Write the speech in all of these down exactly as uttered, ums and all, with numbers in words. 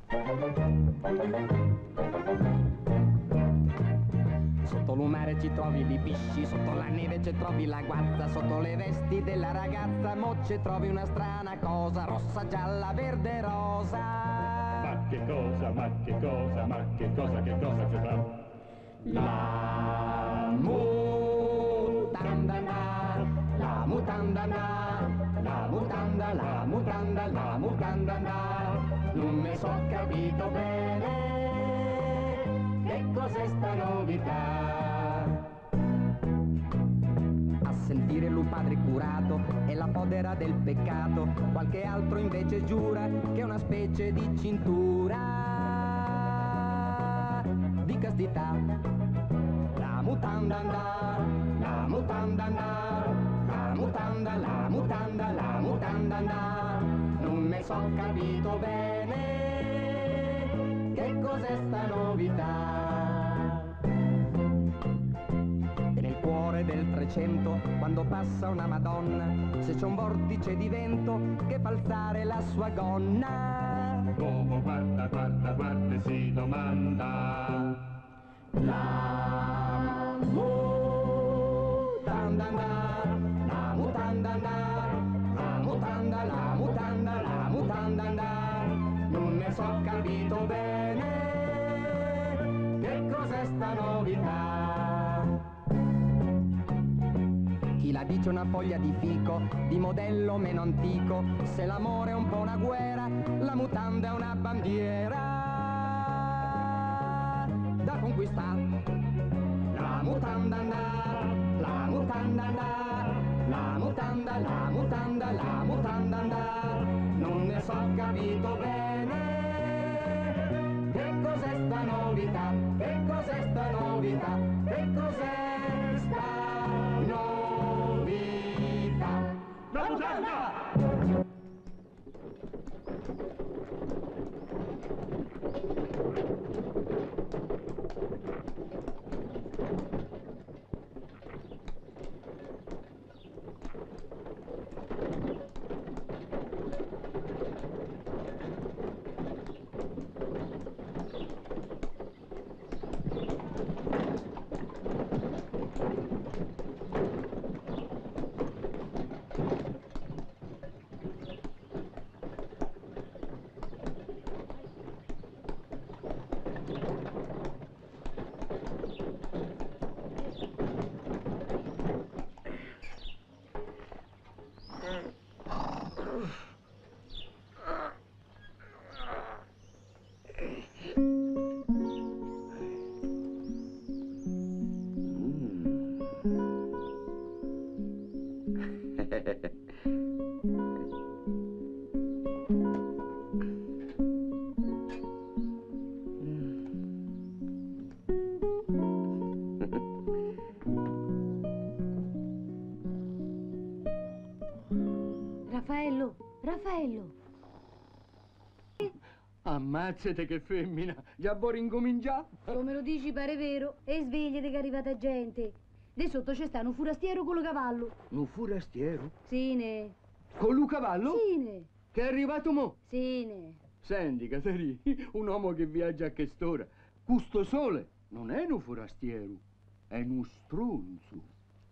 Sotto l'umare ci trovi i pisci, sotto la neve ci trovi la guazza, sotto le vesti della ragazza mo ci trovi una strana cosa, rossa, gialla, verde, rosa. Ma che cosa, ma che cosa, ma che cosa, che cosa c'è tra? La mutanda, la mutanda, la mutanda, la mutanda, la mutanda, non mi so capito bene che cos'è sta novità. A sentire lui padre curato è la fodera del peccato, qualche altro invece giura che è una specie di cintura di castità. La mutanda, la mutanda, la mutanda, la mutanda, la mutanda, non mi so capito bene che cos'è sta novità. E nel cuore del Trecento, quando passa una Madonna, se c'è un vortice di vento che fa alzare la sua gonna. L'uomo guarda, guarda, guarda e si domanda. La mutanda, la mutanda, la mutanda, la mutanda, la mutanda, non ne so capito bene che cos'è sta novità. Chi la dice una foglia di fico, di modello meno antico, se l'amore è un po' una guerra, la mutanda è una bandiera da conquistare. La mutanda, la mutanda, la mutanda, la mutanda, la mutanda, non ne so capito bene che cos'è sta novità, che cos'è sta novità, che cos'è sta novità. La mutanda! Raffaello, Raffaello. Ammazzate che femmina, già vuoi incominciare? Come lo dici pare vero, e svegliati che è arrivata gente. Di sotto c'è sta un furastiero con lo cavallo. Un furastiero? Sì, ne. Con lo cavallo? Sì, ne. Che è arrivato mo? Sì, ne. Senti, Caterina, un uomo che viaggia a quest'ora, custo sole, non è un furastiero, è un stronzo.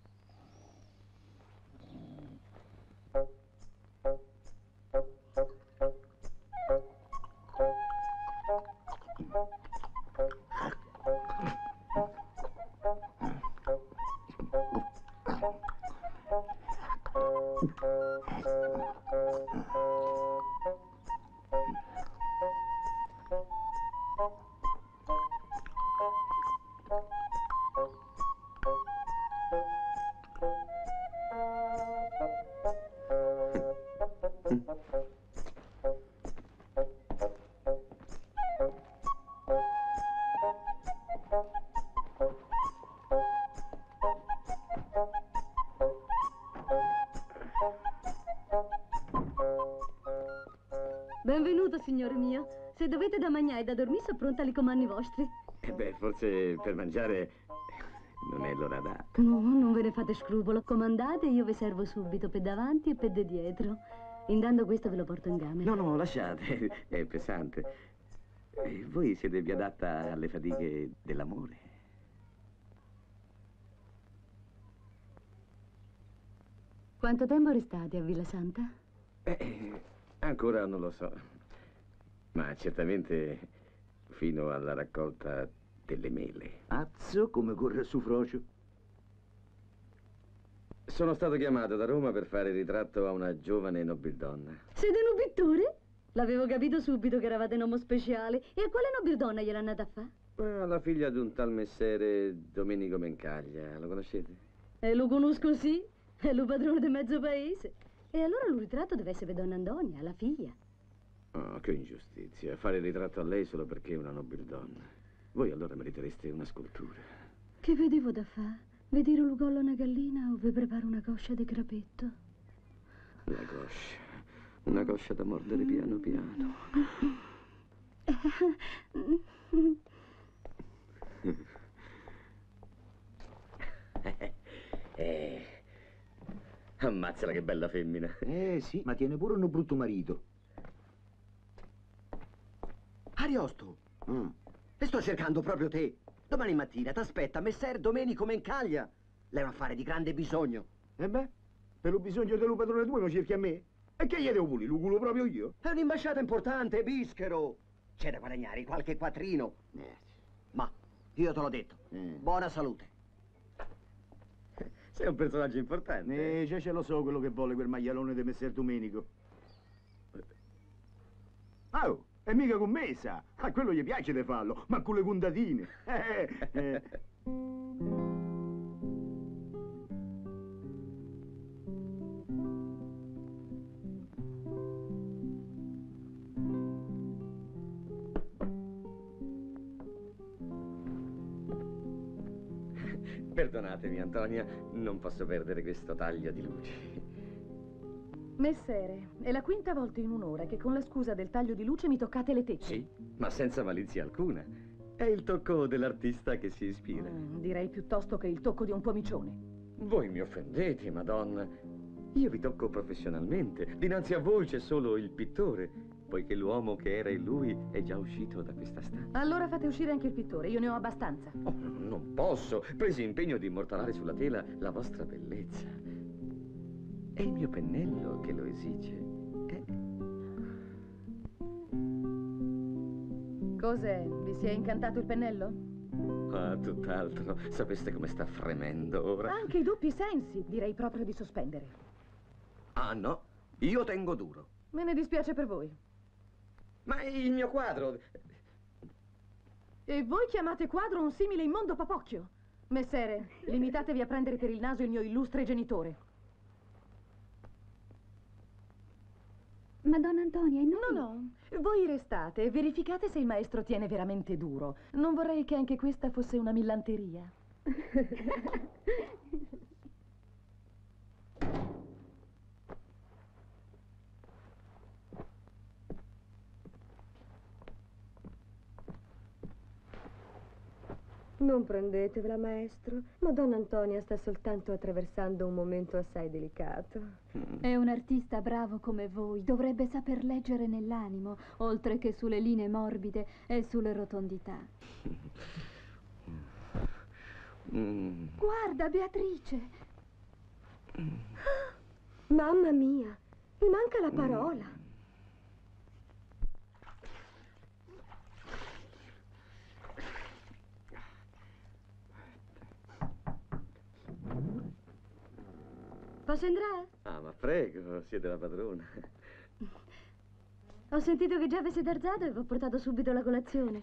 Benvenuto, signore mio. Se dovete da mangiare e da dormire, sono pronta alle comandi vostri. Eh beh, forse per mangiare non è l'ora adatta. No, non ve ne fate scrupolo. Comandate e io vi servo subito, per davanti e per di dietro. Intanto questo ve lo porto in camera. No, no, lasciate, è pesante. E voi siete più adatta alle fatiche dell'amore. Quanto tempo restate a Villa Santa? Eh, ancora non lo so. Ma certamente fino alla raccolta delle mele. Azzo come corre su frocio. Sono stato chiamato da Roma per fare il ritratto a una giovane nobildonna. Siete un pittore? L'avevo capito subito che eravate un uomo speciale. E a quale nobildonna gliel'hanno andata a fare? Ma la figlia di un tal messere Domenico Mencaglia, lo conoscete? Eh, lo conosco, sì. È lo padrone di mezzo paese. E allora il ritratto deve essere per donna Antonia, la figlia. Oh, che ingiustizia, fare il ritratto a lei solo perché è una nobildonna. Voi allora meritereste una scultura. Che vedevo da fa? Vedere un collo una gallina o vi preparo una coscia di crapetto? La coscia. Una coscia da mordere piano piano. eh, ammazzala che bella femmina. Eh sì, ma tiene pure un brutto marito. Ariosto, Mm. e sto cercando proprio te. Domani mattina t'aspetta messer Domenico Mencaglia. Lei è un affare di grande bisogno. E beh, per il bisogno dello padrone tuo mi cerchi a me? E che gli devo pulire? Lo culo proprio io? È un'imbasciata importante, bischero. C'è da guadagnare qualche quattrino. Eh, Ma io te l'ho detto. Mm. Buona salute. Sei un personaggio importante. eh, già ce lo so quello che vuole quel maglialone di messer Domenico. Ah, oh, è mica commessa. A quello gli piace di farlo, ma con le puntatine. Eh, eh. Perdonatemi, Antonia, non posso perdere questo taglio di luci. Messere, è la quinta volta in un'ora che con la scusa del taglio di luce mi toccate le tette. Sì, ma senza malizia alcuna. È il tocco dell'artista che si ispira. Mm, direi piuttosto che il tocco di un pomicione. Voi mi offendete, Madonna. Io vi tocco professionalmente. Dinanzi a voi c'è solo il pittore, poiché l'uomo che era in lui è già uscito da questa stanza. Allora fate uscire anche il pittore, io ne ho abbastanza. Oh, non posso. Presi impegno di immortalare sulla tela la vostra bellezza. È il mio pennello che lo esige. Eh? Cos'è? Vi si è incantato il pennello? Ah, tutt'altro. Sapeste come sta fremendo ora? Anche i doppi sensi, direi proprio di sospendere. Ah, no. Io tengo duro. Me ne dispiace per voi. Ma il mio quadro... E voi chiamate quadro un simile immondo papocchio? Messere, limitatevi a prendere per il naso il mio illustre genitore. Madonna Antonia, e noi? No, no, voi restate e verificate se il maestro tiene veramente duro. Non vorrei che anche questa fosse una millanteria. Non prendetevela, maestro. Madonna Antonia sta soltanto attraversando un momento assai delicato. È un artista bravo come voi. Dovrebbe saper leggere nell'animo, oltre che sulle linee morbide e sulle rotondità. Mm. Guarda, Beatrice! Mamma mia, mi manca la parola. Posso entrare? Ah, ma prego, siete la padrona. Ho sentito che già avete darzato e vi ho portato subito la colazione.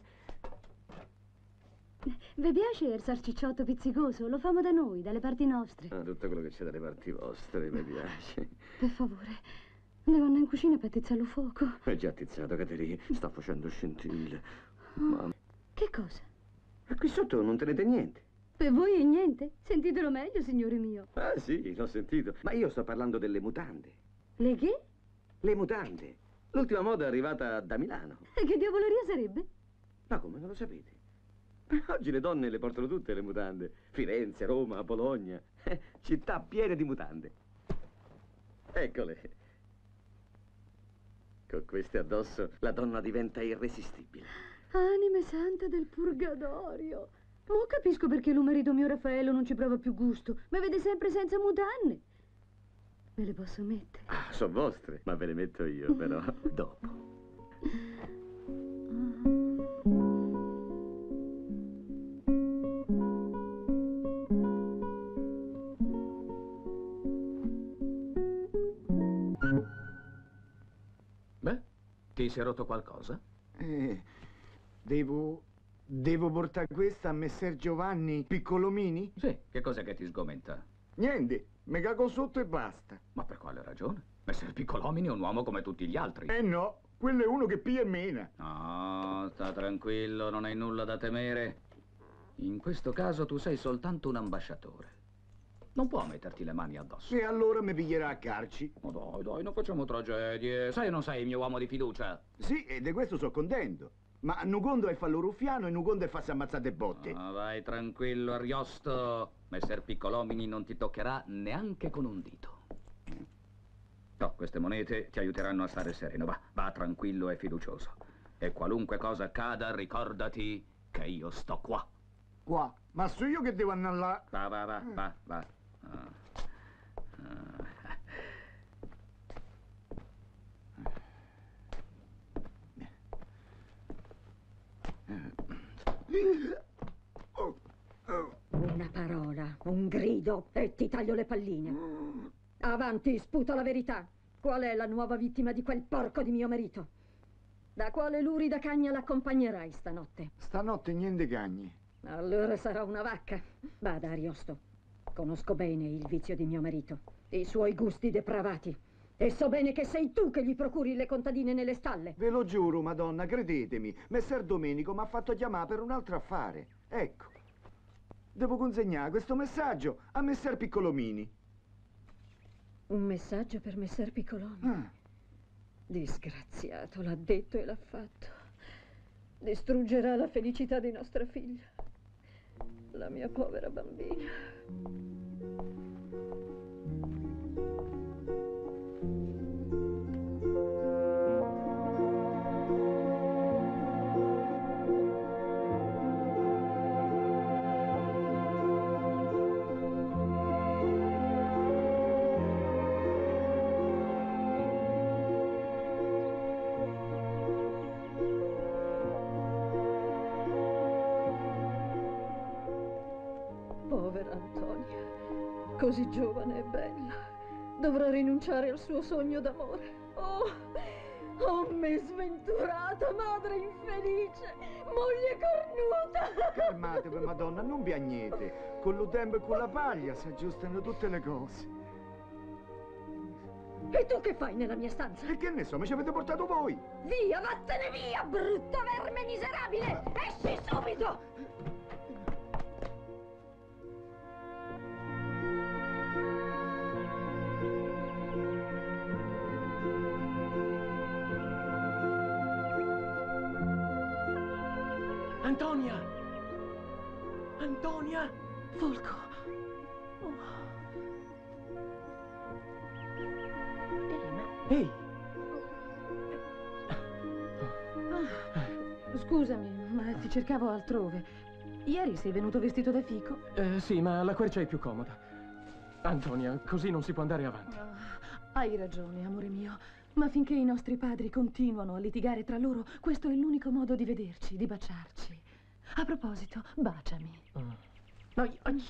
Vi piace il salsicciotto pizzicoso? Lo famo da noi, dalle parti nostre. Ah, tutto quello che c'è dalle parti vostre mi piace. Per favore, devo andare in cucina per tizzare il fuoco. È già attizzato, Caterina. Sta facendo scintille. Oh, Ma che cosa? qui sotto non tenete niente. Per voi è niente? Sentitelo meglio, signore mio. Ah, sì, l'ho sentito. Ma io sto parlando delle mutande. Le che? Le mutande. L'ultima moda è arrivata da Milano. E che diavoleria sarebbe? Ma come non lo sapete? Oggi le donne le portano tutte le mutande. Firenze, Roma, Bologna. Eh, città piene di mutande. Eccole. Con queste addosso la donna diventa irresistibile. Anime sante del purgatorio. Mo capisco perché lo marito mio Raffaello non ci prova più gusto. Mi vede sempre senza mutanne. Me le posso mettere? Ah, sono vostre, ma ve le metto io, però dopo. Beh, ti si è rotto qualcosa? Eh, devo... devo portare questa a messer Giovanni Piccolomini? Sì, che cos'è che ti sgomenta? Niente, mi cago sotto e basta. Ma per quale ragione? Messer Piccolomini è un uomo come tutti gli altri. Eh no, quello è uno che pia e mena. No, sta tranquillo, non hai nulla da temere. In questo caso tu sei soltanto un ambasciatore. Non può metterti le mani addosso. E allora mi piglierà a carci. Ma dai, dai, non facciamo tragedie. Sai o non sei il mio uomo di fiducia? Sì, e di questo sono contento. Ma Nugondo è fallo ruffiano e Nugondo è farsi ammazzate botte. Ah, vai tranquillo, Ariosto. Messer Piccolomini non ti toccherà neanche con un dito. No, queste monete ti aiuteranno a stare sereno. Va, va tranquillo e fiducioso. E qualunque cosa accada, ricordati che io sto qua. Qua? Ma so io che devo andare là? Va, va, va, va, va. Ah. Ah. Una parola, un grido e ti taglio le palline. Avanti, sputa la verità. Qual è la nuova vittima di quel porco di mio marito? Da quale lurida cagna l'accompagnerai stanotte? Stanotte niente cagni. Allora sarà una vacca. Bada, Ariosto. Conosco bene il vizio di mio marito, i suoi gusti depravati. E so bene che sei tu che gli procuri le contadine nelle stalle. Ve lo giuro, madonna, credetemi. Messer Domenico mi ha fatto chiamare per un altro affare. Ecco. Devo consegnare questo messaggio a Messer Piccolomini. Un messaggio per Messer Piccolomini? Ah. Disgraziato, l'ha detto e l'ha fatto. Distruggerà la felicità di nostra figlia. La mia povera bambina. Povera Antonia, così giovane e bella, dovrà rinunciare al suo sogno d'amore. Oh, oh me sventurata, madre infelice, moglie cornuta! Calmatevi, madonna, non piagnete. Con lo tempo e con la paglia si aggiustano tutte le cose. E tu che fai nella mia stanza? E che ne so, mi ci avete portato voi? Via, vattene via, brutto verme miserabile! Esci subito! Antonia! Antonia! Folco. Oh. Ehi! Ah, scusami, ma ti cercavo altrove. Ieri sei venuto vestito da fico? Eh, sì, ma la quercia è più comoda. Antonia, così non si può andare avanti. Oh, hai ragione, amore mio. Ma finché i nostri padri continuano a litigare tra loro, questo è l'unico modo di vederci, di baciarci. A proposito, baciami. Uh.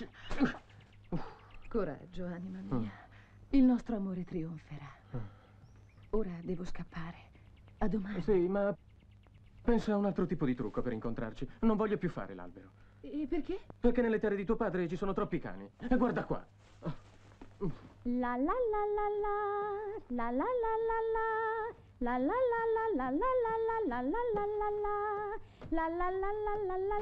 Coraggio, anima mia. Il nostro amore trionferà. Ora devo scappare. A domani. Sì, ma pensa a un altro tipo di trucco per incontrarci. Non voglio più fare l'albero. E perché? Perché nelle terre di tuo padre ci sono troppi cani. E guarda qua. La la la la la, la la la la la, la la la la la la la la la la la la, la la la la la la la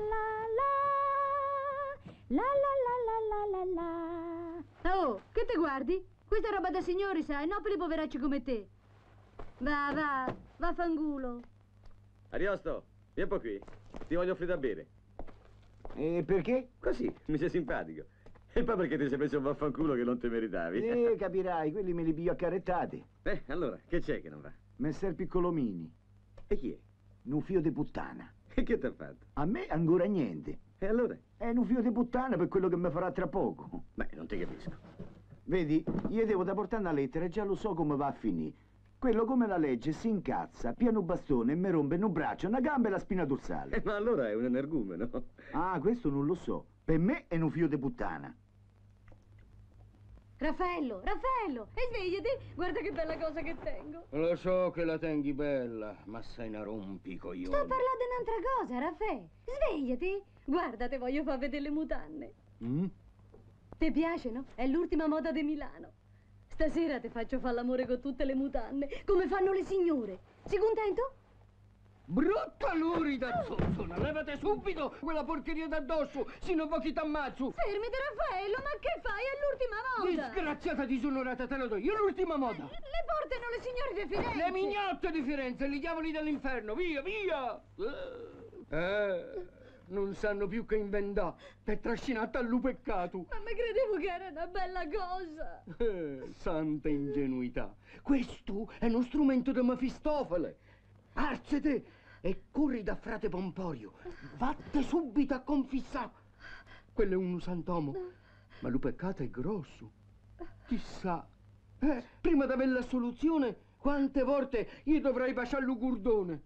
la, la la la la la la. Oh, che te guardi? Questa è roba da signori, sai, no per i poveracci come te. Va, va, va fangulo. Ariosto, vieni un po' qui. Ti voglio offrire da bere. E perché? Così, mi sei simpatico. E poi perché ti sei preso un vaffanculo che non te meritavi. Eh, capirai, quelli me li piglio accarettati. Eh, allora, che c'è che non va? Messer Piccolomini. E chi è? Un figlio di puttana. E che ti ha fatto? A me ancora niente. E allora? È un figlio di puttana per quello che mi farà tra poco. Beh, non ti capisco. Vedi, io devo da portare una lettera e già lo so come va a finire. Quello come la legge si incazza, piano un bastone e mi rompe un braccio, una gamba e la spina dorsale. Eh, ma allora è un energumeno. Ah, questo non lo so. Per me è un figlio di puttana. Raffaello, Raffaello, e svegliati, guarda che bella cosa che tengo. Lo so che la tengi bella, ma sei una rompicoglione. Sto parlando di un'altra cosa, Raffaele. Svegliati, guarda, te voglio far vedere le mutande. Mm? Ti piacciono? È l'ultima moda di Milano. Stasera ti faccio fare l'amore con tutte le mutande, come fanno le signore. Sei contento? Brutta lurida zozzona, levate subito quella porcheria d'addosso, se non vuoi che t'ammazzo. Fermiti, Raffaello, ma che fai? È l'ultima moda. Disgraziata disonorata, te lo do io, l'ultima moda. Le portano le signore di Firenze. Le mignotte di Firenze, gli diavoli dell'inferno, via, via. Eh, non sanno più che inventare per trascinarti al peccato. Ma mi credevo che era una bella cosa. Eh, santa ingenuità. Questo è uno strumento di Mefistofele. Arzete e corri da frate Pomporio. Vatte subito a confissare. Quello è un santomo, ma lo peccato è grosso. Chissà, eh, prima di avere la soluzione, quante volte io dovrei baciare lo gurdone.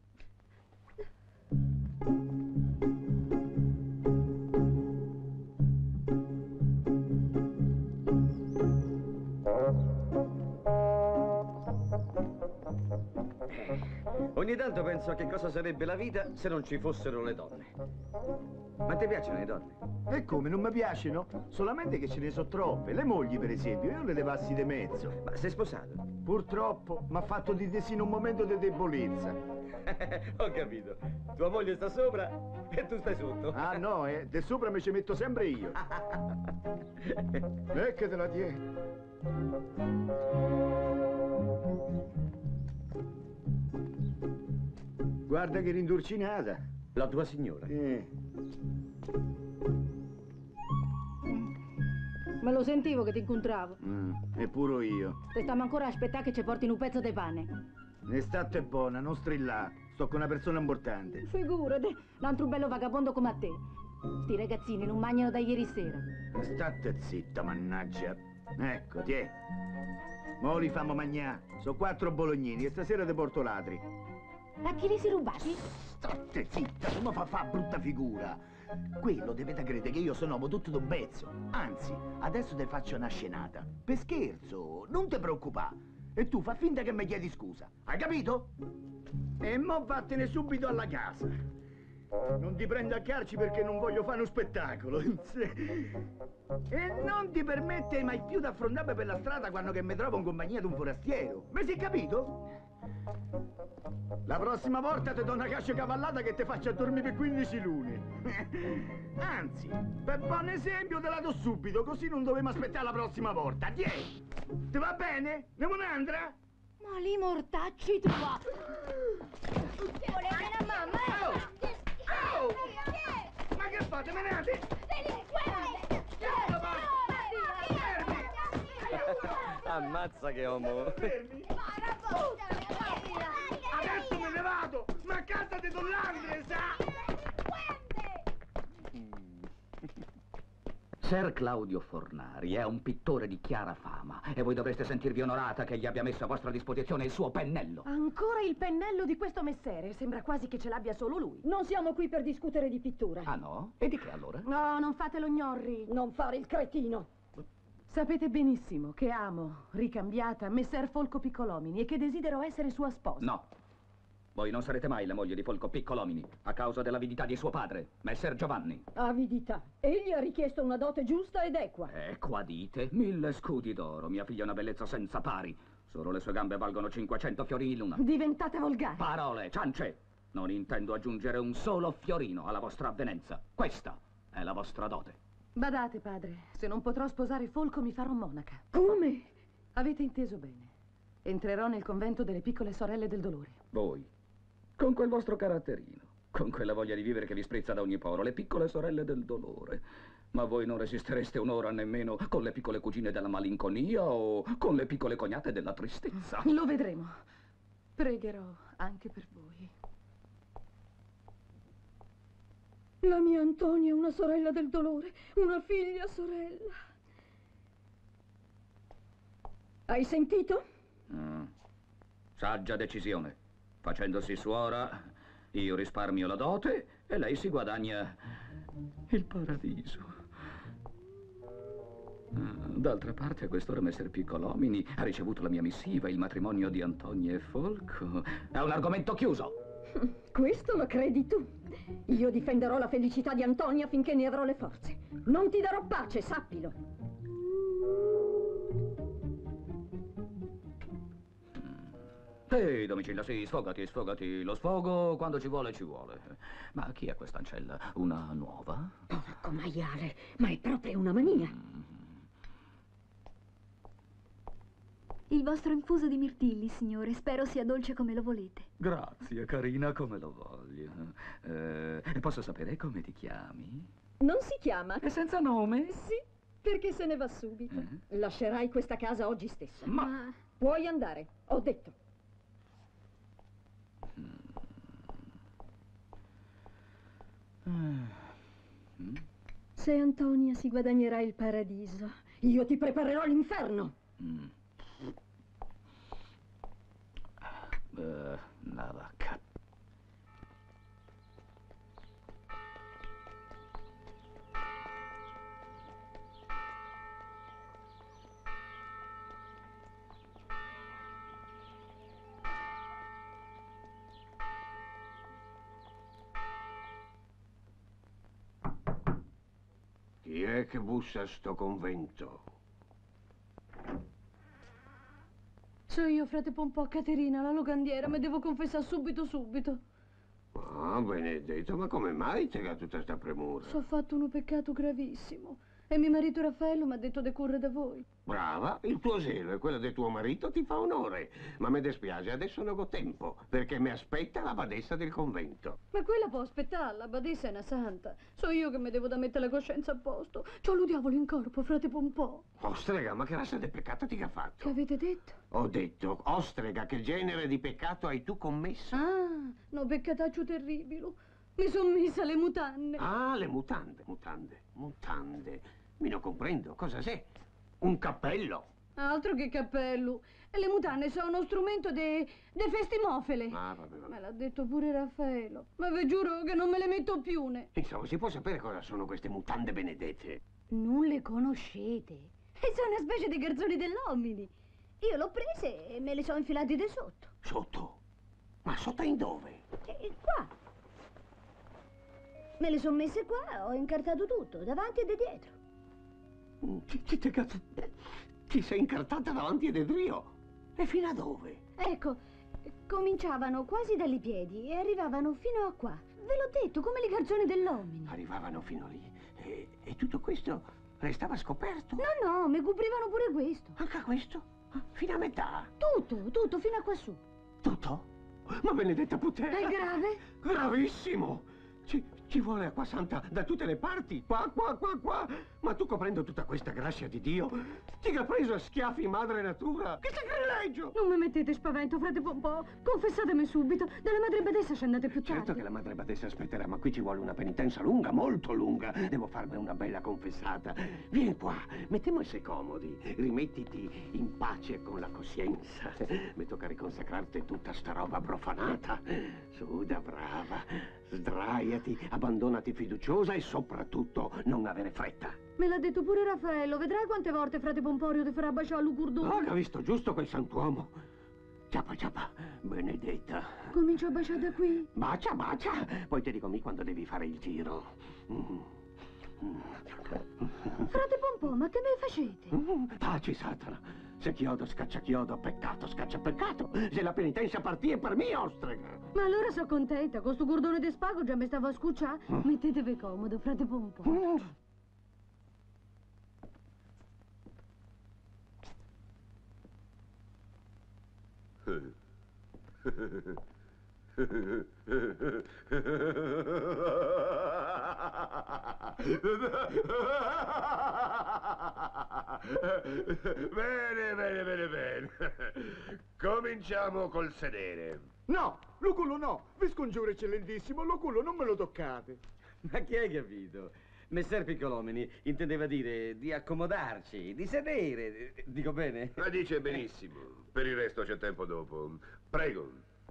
Ogni tanto penso a che cosa sarebbe la vita se non ci fossero le donne. Ma ti piacciono le donne? E come, non mi piacciono? Solamente che ce ne so troppe. Le mogli, per esempio, io le levassi di mezzo. Ma sei sposato? Purtroppo, mi ha fatto di desino un momento di debolezza. Ho capito. Tua moglie sta sopra e tu stai sotto. Ah no, eh, de sopra mi ci metto sempre io. E che te la tieni? Guarda che rindurcinata. La tua signora? Eh. Me lo sentivo che ti incontravo. Mm, e pure io. Te stiamo ancora a aspettare che ci portino un pezzo di pane. Ne state buona, non strillà. Sto con una persona importante. Figurati, un altro bello vagabondo come a te. Sti ragazzini non mangiano da ieri sera. State zitta, mannaggia. Ecco, tiè. Mo li fammo mangiare. Sono quattro bolognini e stasera ti porto ladri. A chi li si rubati? State zitta, come fa fa brutta figura? Quello dovete credere che io sono uomo tutto d'un pezzo. Anzi, adesso ti faccio una scenata. Per scherzo, non ti preoccupare. E tu fa finta che mi chiedi scusa. Hai capito? E mo vattene subito alla casa. Non ti prendo a calci perché non voglio fare uno spettacolo. E non ti permette mai più di affrontarmi per la strada quando che mi trovo in compagnia di un forastiero. Mi sei capito? La prossima volta ti do una cascia cavallata che ti faccia dormire per quindici lune. Anzi, per buon esempio te la do subito, così non dobbiamo aspettare la prossima volta. Tieni! Ti va bene? Andiamo un'altra? Ma li mortacci tu va! Volete la mamma, eh? Oh! Oh! Ma che fate? Menate? Ammazza che uomo! Fermi! Adesso me ne vado! Ma a casa di Don Landre, sa! Ser Claudio Fornari è un pittore di chiara fama e voi dovreste sentirvi onorata che gli abbia messo a vostra disposizione il suo pennello. Ancora il pennello di questo messere? Sembra quasi che ce l'abbia solo lui. Non siamo qui per discutere di pittura. Ah no? E di che allora? No, non fatelo gnorri. Non fare il cretino. Sapete benissimo che amo, ricambiata, Messer Folco Piccolomini e che desidero essere sua sposa. No. Voi non sarete mai la moglie di Folco Piccolomini, a causa dell'avidità di suo padre, Messer Giovanni. Avidità. Egli ha richiesto una dote giusta ed equa. E qua dite, mille scudi d'oro, mia figlia è una bellezza senza pari. Solo le sue gambe valgono cinquecento fiorini l'una. Diventate volgari. Parole, ciance! Non intendo aggiungere un solo fiorino alla vostra avvenenza. Questa è la vostra dote. Badate, padre, se non potrò sposare Folco mi farò monaca. Come? Avete inteso bene. Entrerò nel convento delle piccole sorelle del dolore. Voi, con quel vostro caratterino, con quella voglia di vivere che vi sprizza da ogni poro, le piccole sorelle del dolore. Ma voi non resistereste un'ora nemmeno con le piccole cugine della malinconia o con le piccole cognate della tristezza. Lo vedremo. Pregherò anche per voi. La mia Antonia è una sorella del dolore, una figlia sorella. Hai sentito? Mm. Saggia decisione. Facendosi suora, io risparmio la dote e lei si guadagna il paradiso. D'altra parte, a quest'ora messer Piccolomini ha ricevuto la mia missiva, il matrimonio di Antonia e Folco. È un argomento chiuso. Questo lo credi tu? Io difenderò la felicità di Antonia finché ne avrò le forze. Non ti darò pace, sappilo. Ehi, Domicilla, sì, sfogati, sfogati. Lo sfogo quando ci vuole, ci vuole. Ma chi è questa ancella? Una nuova? Porco maiale, ma è proprio una mania. Mm. Il vostro infuso di mirtilli, signore. Spero sia dolce come lo volete. Grazie, carina, come lo voglio. Eh, posso sapere come ti chiami? Non si chiama. È senza nome? Sì, perché se ne va subito. Eh? Lascerai questa casa oggi stesso. Ma... Puoi andare, ho detto. Mm. Se Antonia si guadagnerà il paradiso, io ti preparerò l'inferno. Mm. Uh, la vacca. Chi è che bussa a sto convento? So io, frate Pompò, Caterina, la locandiera, mi devo confessare subito, subito. Ah, Benedetto, ma come mai ti ha tutta sta premura? So fatto un peccato gravissimo e mio marito Raffaello mi ha detto decorre da voi. Brava, il tuo zelo e quello di tuo marito ti fa onore. Ma mi dispiace, adesso non ho tempo, perché mi aspetta la badessa del convento. Ma quella può aspettare, la badessa è una santa. So io che mi devo da mettere la coscienza a posto. C'ho lo diavolo in corpo, frate Pompò. Ostrega, ma che razza di peccato ti ha fatto? Che avete detto? Ho detto, ostrega, che genere di peccato hai tu commesso? Ah, no, peccataccio terribile. Mi son messa le mutande. Ah, le mutande, mutande, mutande. Mi non comprendo, cosa sei? Un cappello? Altro che cappello. E le mutande sono uno strumento de, de festimofele. Ah, vabbè, vabbè. Me l'ha detto pure Raffaello. Ma vi giuro che non me le metto più, ne. Insomma, si può sapere cosa sono queste mutande benedette? Non le conoscete. E sono una specie di garzoni dell'omini. Io l'ho prese e me le sono infilate di sotto. Sotto? Ma sotto in dove? E qua. Me le sono messe qua, ho incartato tutto, davanti e di dietro. Chi, chi te cazzo... Ti sei incartata davanti ed Edrio? E fino a dove? Ecco, cominciavano quasi dai piedi e arrivavano fino a qua. Ve l'ho detto, come le garzone dell'omini. Arrivavano fino lì. E, e tutto questo restava scoperto? No, no, mi coprivano pure questo. Anche questo? Fino a metà? Tutto, tutto, fino a quassù. Tutto? Ma benedetta puttana! È grave? Gravissimo! Ci, ci vuole acqua santa da tutte le parti, qua, qua, qua, qua. Ma tu coprendo tutta questa grazia di Dio, ti ha preso a schiaffi madre natura. Che sacrilegio! Non mi mettete spavento, frate Pompò. Confessatemi subito. Dalla madre badessa ci andate più tardi. Certo che la madre badessa aspetterà, ma qui ci vuole una penitenza lunga, molto lunga. Devo farmi una bella confessata. Vieni qua, mettiamoci comodi. Rimettiti in pace con la coscienza. Mi tocca riconsacrarti tutta sta roba profanata. Su, da brava. Sdraiati, abbandonati fiduciosa e soprattutto non avere fretta. Me l'ha detto pure Raffaello. Vedrai quante volte frate Pomporio ti farà baciare l'ucurdone. Oh, che ha visto giusto quel santuomo. Ciapa, ciapa, benedetta. Comincio a baciare da qui. Bacia, bacia. Poi ti dico mi quando devi fare il giro. Mm. Mm. Frate Pompò, ma che me facete? Mm. Taci, Satana. Se chiodo scaccia chiodo, peccato scaccia peccato. Se la penitenza partì è per me, ostrega. Ma allora sono contenta. Con sto cordone di spago già mi stavo a scucciare. Mm. Mettetevi comodo, frate Pompò. Mm. Bene, bene, bene, bene. Cominciamo col sedere. No, l'oculo no. Vi scongiuro, eccellentissimo, l'oculo non me lo toccate. Ma chi hai capito? Messer Piccolomini intendeva dire di accomodarci, di sedere. Dico bene? Ma dice benissimo. Per il resto c'è tempo dopo. Prego.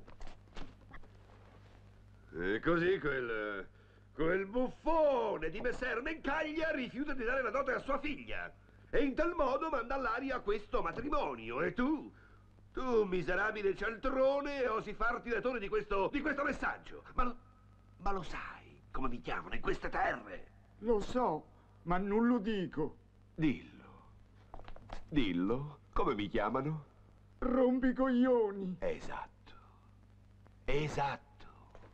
E così quel... quel buffone di Messer Mencaglia rifiuta di dare la dote a sua figlia. E in tal modo manda all'aria questo matrimonio. E tu... tu, miserabile cialtrone, osi farti datore di questo... di questo messaggio. Ma... ma lo sai come mi chiamano in queste terre? Lo so, ma non lo dico. Dillo. Dillo. Come mi chiamano? Rompicoglioni. Esatto. Esatto.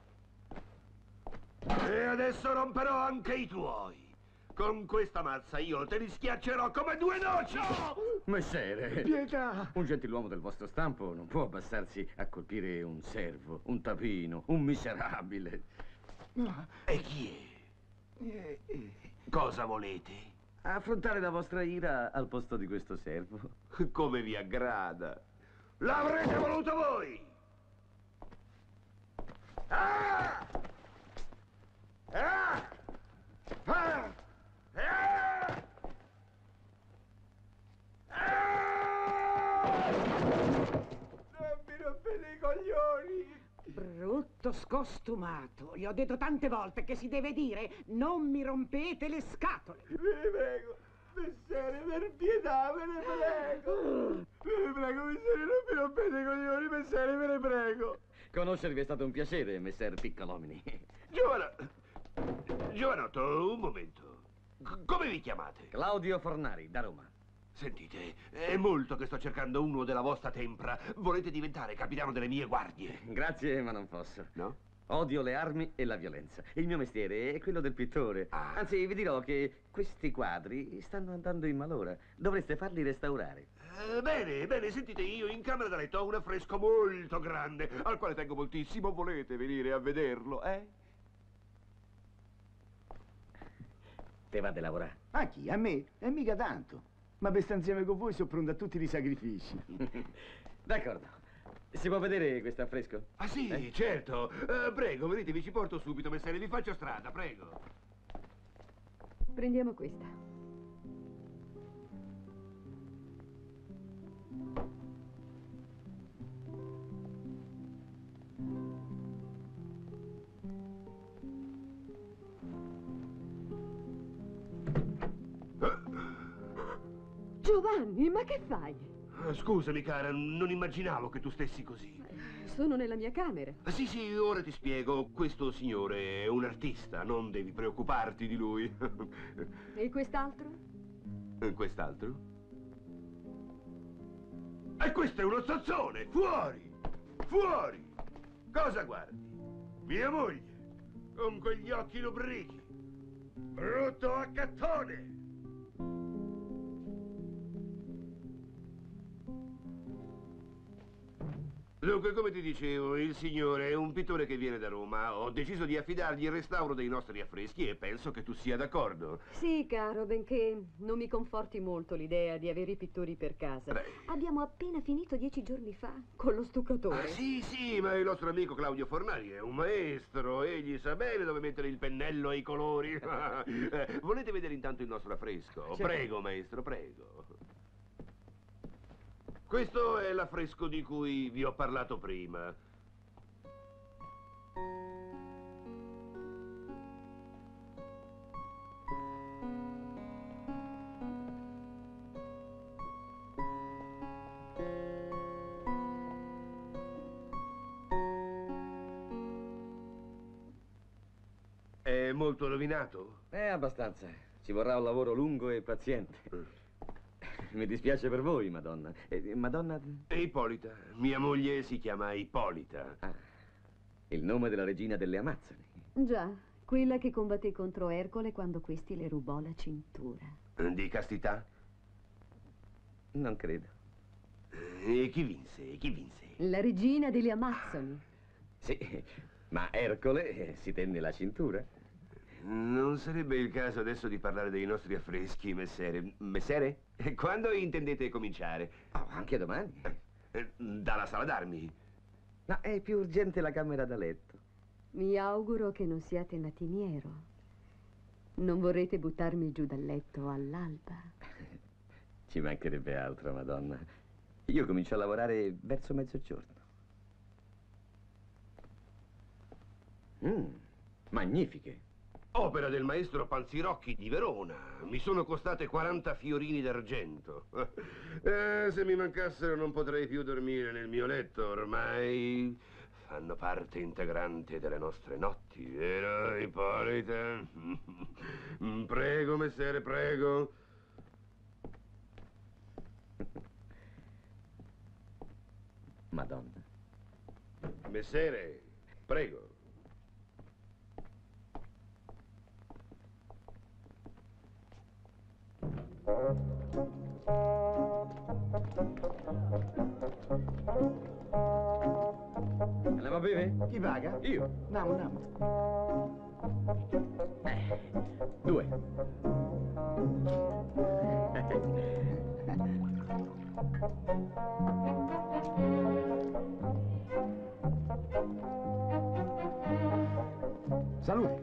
E adesso romperò anche i tuoi. Con questa mazza io te li schiaccerò come due noci! No! Messere! Pietà! Un gentiluomo del vostro stampo non può abbassarsi a colpire un servo, un tapino, un miserabile. Ma... E chi è? Cosa volete? Affrontare la vostra ira al posto di questo servo. Come vi aggrada. L'avrete voluto voi! Ah! Ah! Ah! Ah! Ah! Non mi rompete i coglioni! Brutto scostumato. Gli ho detto tante volte che si deve dire non mi rompete le scatole. Vi prego, messere, per pietà, ve ne prego. Ve ne prego, messere, non mi rompete i coglioni, messere, ve ne prego. Conoscervi è stato un piacere, messer Piccolomini. Giovano... Giovanotto, un momento. C- come vi chiamate? Claudio Fornari, da Roma. Sentite, è molto che sto cercando uno della vostra tempra. Volete diventare capitano delle mie guardie? Grazie, ma non posso. No? Odio le armi e la violenza. Il mio mestiere è quello del pittore. Ah. Anzi, vi dirò che questi quadri stanno andando in malora. Dovreste farli restaurare. Eh, bene, bene, sentite, io in camera da letto ho un affresco molto grande, al quale tengo moltissimo. Volete venire a vederlo, eh? Te va di lavorare. A chi? A me? E mica tanto. Ma per stare insieme con voi sono pronto a tutti i sacrifici. D'accordo. Si può vedere questo affresco? Ah sì, Eh? certo. Eh, prego, venite, vi ci porto subito, messere, vi faccio strada, prego. Prendiamo questa. Giovanni, ma che fai? Eh, Scusami, cara, non immaginavo che tu stessi così. Sono nella mia camera. Ah, sì, sì, ora ti spiego. Questo signore è un artista, non devi preoccuparti di lui. E quest'altro? E quest'altro? E questo è uno zozzone! Fuori! Fuori! Cosa guardi? Mia moglie, con quegli occhi lubrichi. Brutto accattone! Dunque, come ti dicevo, il signore è un pittore che viene da Roma. Ho deciso di affidargli il restauro dei nostri affreschi e penso che tu sia d'accordo. Sì, caro, benché non mi conforti molto l'idea di avere i pittori per casa. Beh. Abbiamo appena finito dieci giorni fa con lo stuccatore. Ah, sì, sì, ma il nostro amico Claudio Fornari è un maestro. Egli sa bene dove mettere il pennello e i colori. Eh, volete vedere intanto il nostro affresco? Certo. Prego, maestro, prego. Questo è l'affresco di cui vi ho parlato prima. È molto rovinato? Eh, abbastanza. Ci vorrà un lavoro lungo e paziente. Mi dispiace per voi, Madonna. Eh, Madonna... E Ippolita. Mia moglie si chiama Ippolita. Ah, il nome della regina delle Amazzoni. Già, quella che combatté contro Ercole quando questi le rubò la cintura. Di castità? Non credo. E chi vinse? Chi vinse? La regina delle Amazzoni. Sì, ma Ercole si tenne la cintura. Non sarebbe il caso adesso di parlare dei nostri affreschi, messere. Messere? Quando intendete cominciare? Oh, anche domani. Eh, dalla sala d'armi. No, è più urgente la camera da letto. Mi auguro che non siate matiniero. Non vorrete buttarmi giù dal letto all'alba? Ci mancherebbe altro, Madonna. Io comincio a lavorare verso mezzogiorno. Mm, magnifiche. Opera del maestro Panzirocchi di Verona. Mi sono costate quaranta fiorini d'argento. Eh, se mi mancassero non potrei più dormire nel mio letto. Ormai fanno parte integrante delle nostre notti, vero, Ippolita? Prego, messere, prego. Madonna. Messere, prego. Andiamo a bere? Chi paga? Io. Andiamo, andiamo. Eh, due. Salute.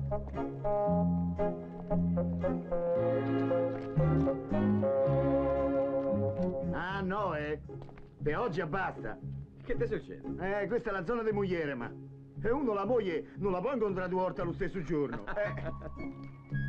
Ah, no, eh. Per oggi basta. Che ti succede? Eh, questa è la zona di Mugliere, ma... E uno la moglie non la può incontrare due volte allo stesso giorno. Eh.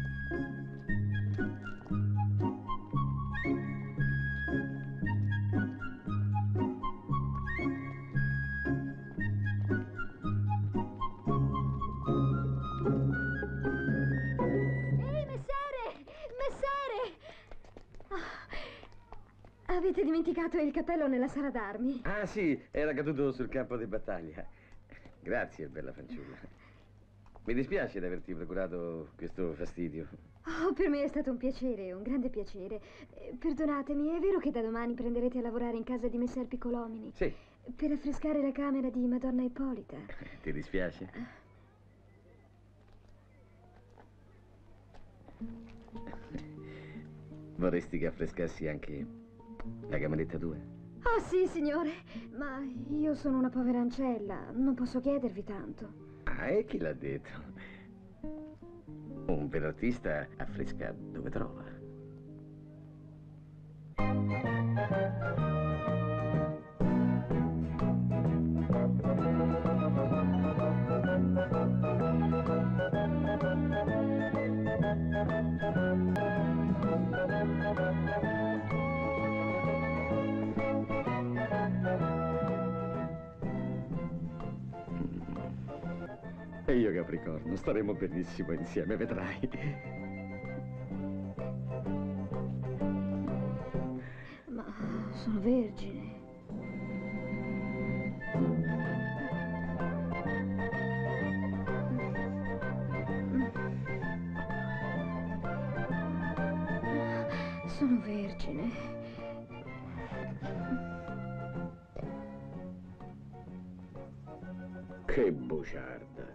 Avete dimenticato il cappello nella sala d'armi? Ah, sì, era caduto sul campo di battaglia. Grazie, bella fanciulla. Mi dispiace di averti procurato questo fastidio. Oh, per me è stato un piacere, un grande piacere. Eh, perdonatemi, è vero che da domani prenderete a lavorare in casa di messer Piccolomini? Sì. Per affrescare la camera di Madonna Ippolita? Ti dispiace? Vorresti che affrescassi anche la cameretta tua? Oh, sì, signore. Ma io sono una povera ancella, non posso chiedervi tanto. Ah, e chi l'ha detto? Un vero artista affresca dove trova. E io, Capricorno, staremo benissimo insieme, vedrai. Ma sono vergine. Sono vergine. Che bugiarda.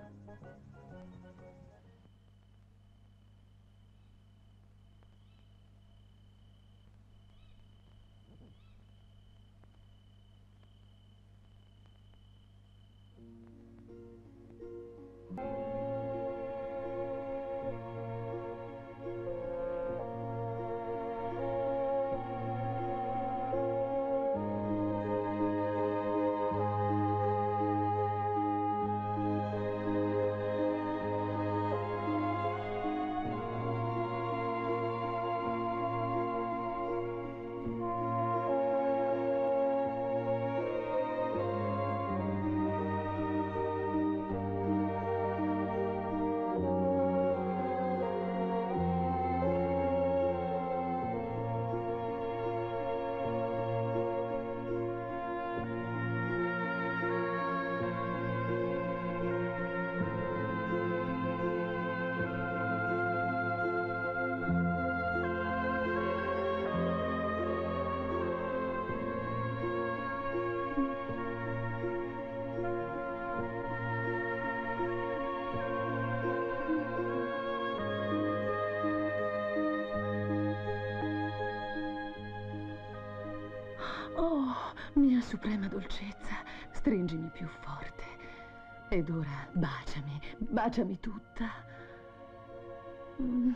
Oh, mia suprema dolcezza, stringimi più forte. Ed ora baciami, baciami tutta. Mm.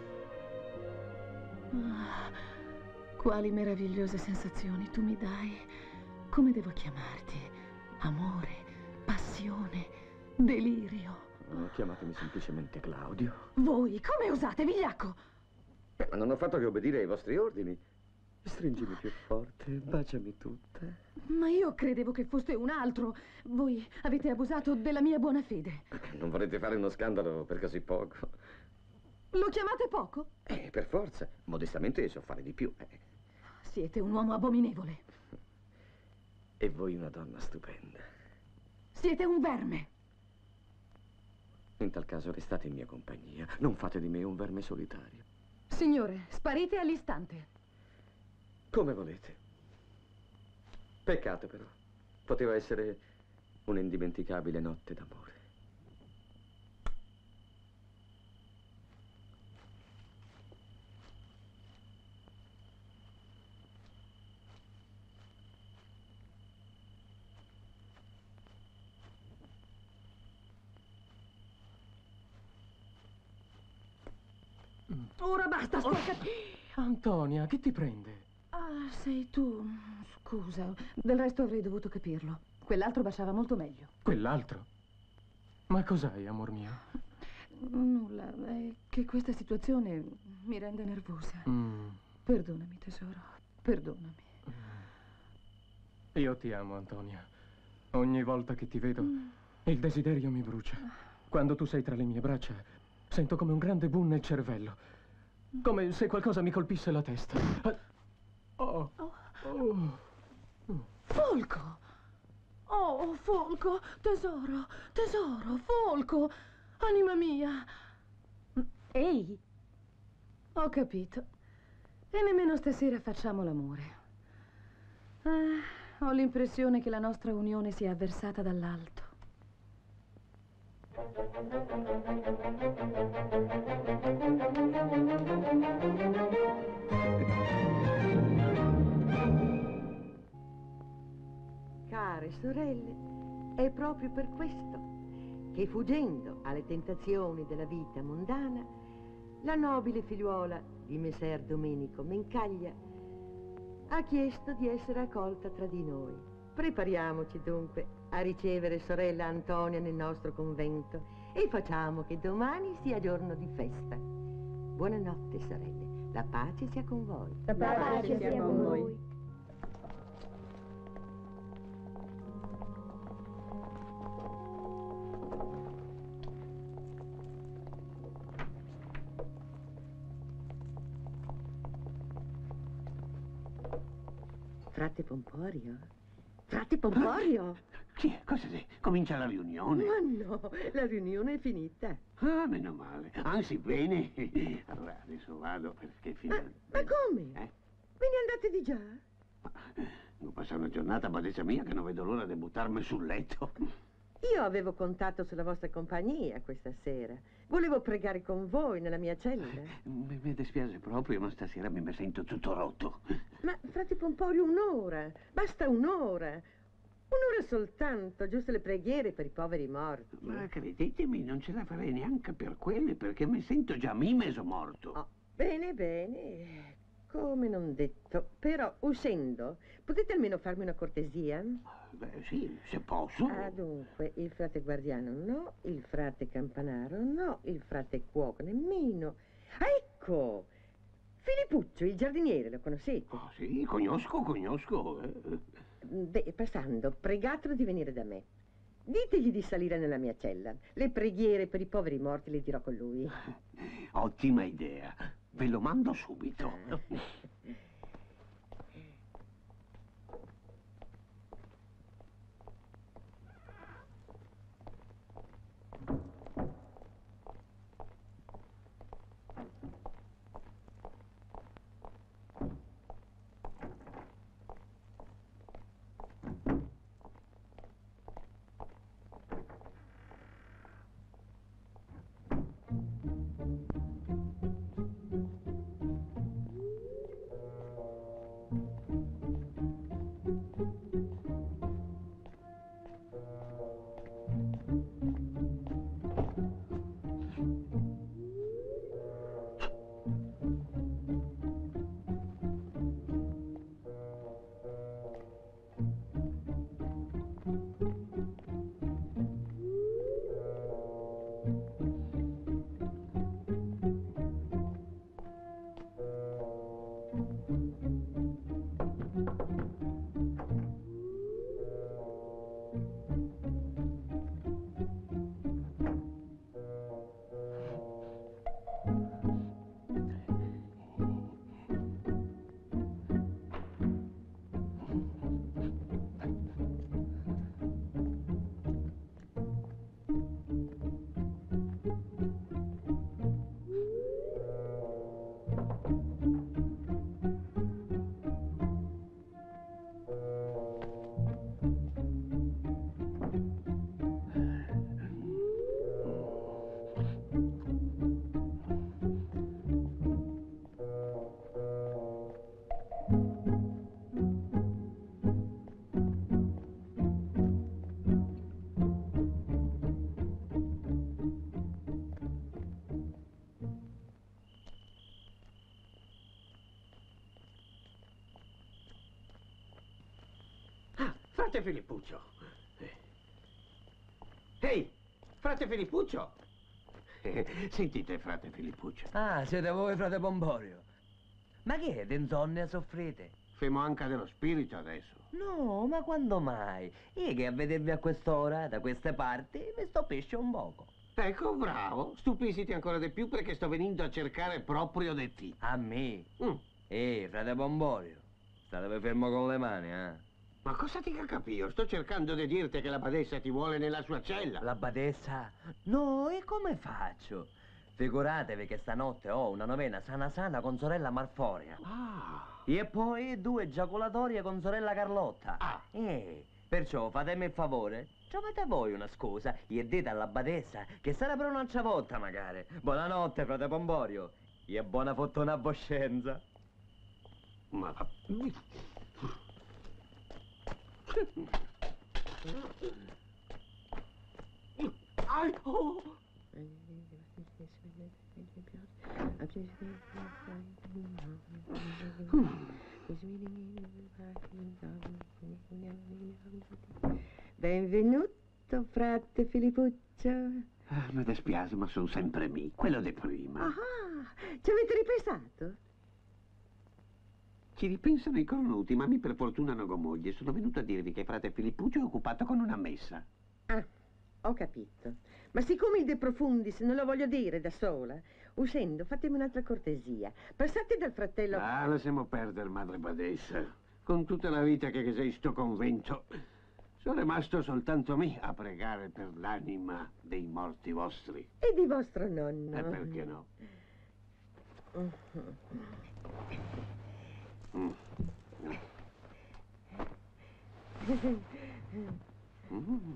Ah, quali meravigliose sensazioni tu mi dai. Come devo chiamarti? Amore, passione, delirio. Oh, chiamatemi semplicemente Claudio. Voi, come osate, vigliacco? Beh, ma non ho fatto che obbedire ai vostri ordini. Stringimi più forte, baciami tutta. Ma io credevo che foste un altro. Voi avete abusato della mia buona fede. Non vorrete fare uno scandalo per così poco? Lo chiamate poco? Eh, per forza. Modestamente so fare di più. Eh. Siete un uomo abominevole. E voi una donna stupenda. Siete un verme. In tal caso restate in mia compagnia. Non fate di me un verme solitario. Signore, sparite all'istante. Come volete. Peccato però. Poteva essere un'indimenticabile notte d'amore. Ora basta, sporca... Oh, Antonia, che ti prende? Ah, sei tu. Scusa, del resto avrei dovuto capirlo. Quell'altro baciava molto meglio. Quell'altro? Ma cos'hai, amor mio? Nulla, è che questa situazione mi rende nervosa. Mm. Perdonami, tesoro, perdonami. Io ti amo, Antonia. Ogni volta che ti vedo, mm. il desiderio mi brucia. Quando tu sei tra le mie braccia, sento come un grande boom nel cervello. Come se qualcosa mi colpisse la testa. Oh. Oh. Oh. Folco! Oh, Folco, tesoro, tesoro, Folco, anima mia. Ehi, ho capito. E nemmeno stasera facciamo l'amore. Ah, ho l'impressione che la nostra unione sia avversata dall'alto. Care sorelle, è proprio per questo che, fuggendo alle tentazioni della vita mondana, la nobile figliuola di Messer Domenico Mencaglia ha chiesto di essere accolta tra di noi. Prepariamoci dunque a ricevere sorella Antonia nel nostro convento e facciamo che domani sia giorno di festa. Buonanotte, sorelle. La pace sia con voi. La pace, la pace sia con voi. voi. Frate Pomporio? Frate Pomporio? Chi è? Cosa sei? Comincia la riunione? Ma no, la riunione è finita. Ah, meno male. Anzi, bene. Allora, adesso vado perché finalmente... Ma, ma come? Eh? Ve ne andate di già? Ma, devo passare una giornata, badezza mia, che non vedo l'ora di buttarmi sul letto. Io avevo contato sulla vostra compagnia questa sera. Volevo pregare con voi nella mia cella. Mi, mi dispiace proprio, ma stasera mi sento tutto rotto. Ma, frate Pomporio, un'ora. Basta un'ora. Un'ora soltanto, giusto le preghiere per i poveri morti. Ma credetemi, non ce la farei neanche per quelli, perché mi sento già mimeso morto. Oh, bene, bene. Come non detto. Però, uscendo, potete almeno farmi una cortesia? Beh, sì, se posso. Ah, dunque, il frate guardiano no, il frate campanaro no, il frate cuoco nemmeno. Ah, ecco! Filippuccio, il giardiniere, lo conoscete? Oh, sì, conosco, conosco. Eh. Beh, passando, pregatelo di venire da me. Ditegli di salire nella mia cella. Le preghiere per i poveri morti le dirò con lui. Ottima idea. Ve lo mando subito. Ah. frate Filippuccio. Ehi, frate Filippuccio. Sentite, frate Filippuccio. Ah, siete voi, frate Pomporio. Ma che è, d'insonnia soffrite? Femo anche dello spirito adesso. No, ma quando mai? Io che a vedervi a quest'ora, da queste parti, mi stupisce un poco. Ecco, bravo. Stupisiti ancora di più perché sto venendo a cercare proprio di te. A me? Mm. Ehi, frate Pomporio, state fermo con le mani, eh? Ma cosa ti capio? Sto cercando di dirti che la badessa ti vuole nella sua cella. La badessa? No, e come faccio? Figuratevi che stanotte ho una novena sana sana con sorella Marforia. Ah. E poi due giaculatorie con sorella Carlotta. Ah. Eh, perciò fatemi il favore, trovate voi una scusa e dite alla badessa che sarà per un'altra volta magari. Buonanotte, frate Pomporio, e buona fortuna a voscenza. Ma... Ai, oh. Benvenuto, frate Filippuccio. Ah, mi dispiace, ma sono sempre me, quello di prima. Ah, ci avete ripensato? Ci ripensano i cornuti, ma mi per fortuna non ho moglie. Sono venuto a dirvi che frate Filippuccio è occupato con una messa. Ah, ho capito. Ma siccome il De Profundis non lo voglio dire da sola, uscendo fatemi un'altra cortesia. Passate dal fratello... Ah, lasciamo perdere, madre badessa. Con tutta la vita che sei sto convento, sono rimasto soltanto me a pregare per l'anima dei morti vostri. E di vostro nonno. E perché no? Mm. Mm.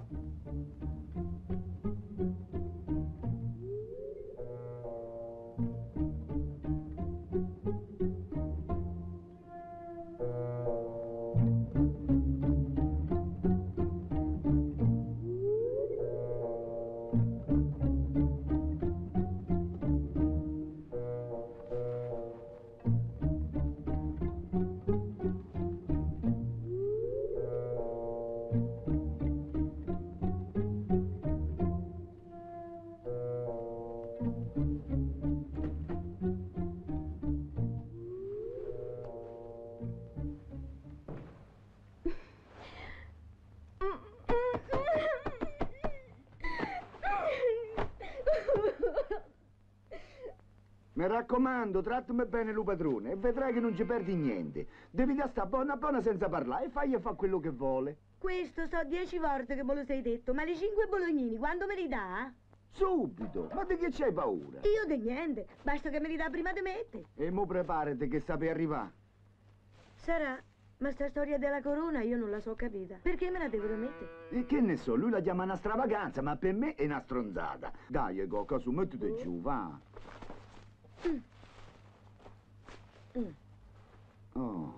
Mi raccomando, trattami bene lo padrone e vedrai che non ci perdi niente. Devi da sta buona buona senza parlare e fagli fare quello che vuole. Questo so dieci volte che me lo sei detto, ma le cinque bolognini quando me li dà? Subito! Ma di che c'hai paura? Io di niente, basta che me li dà prima di me. E mo preparati che sta per arrivare. Sarà, ma sta storia della corona io non la so capita. Perché me la devo mettere? E che ne so, lui la chiama una stravaganza, ma per me è una stronzata. Dai, Coca, su, mettiti giù, va. Mm. Mm. Oh.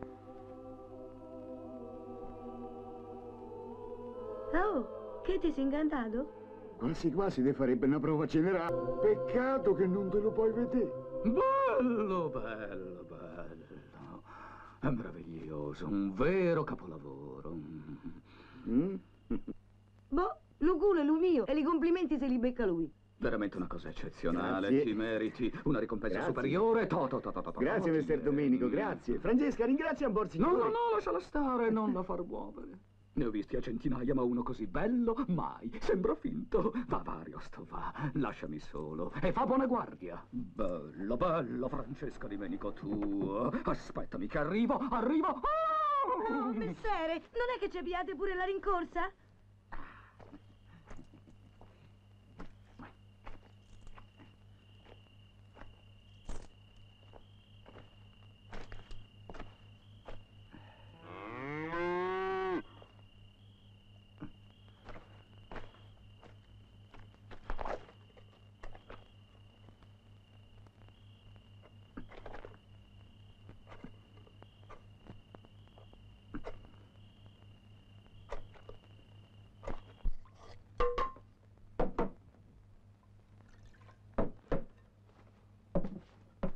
Oh, che ti sei incantato? Quasi quasi ti farebbe una prova generale. Peccato che non te lo puoi vedere. Bello, bello, bello. È meraviglioso, un vero capolavoro. Mm? Boh, lo culo è lo mio e i complimenti se li becca lui. Veramente una cosa eccezionale, Grazie. ti meriti una ricompensa Grazie. superiore. To, to, to, to, to, to, Grazie, ti mister Domenico, meriti. grazie. Francesca, ringrazia un borsi. No, no, no, lasciala stare, non la far muovere. Ne ho visti a centinaia, ma uno così bello, mai. Sembra finto. Va, va, Ariosto, va. Lasciami solo. E fa buona guardia. Bello, bello, Francesca Domenico, tu. Aspettami che arrivo, arrivo. Oh, messere, non è che ci abbiate pure la rincorsa?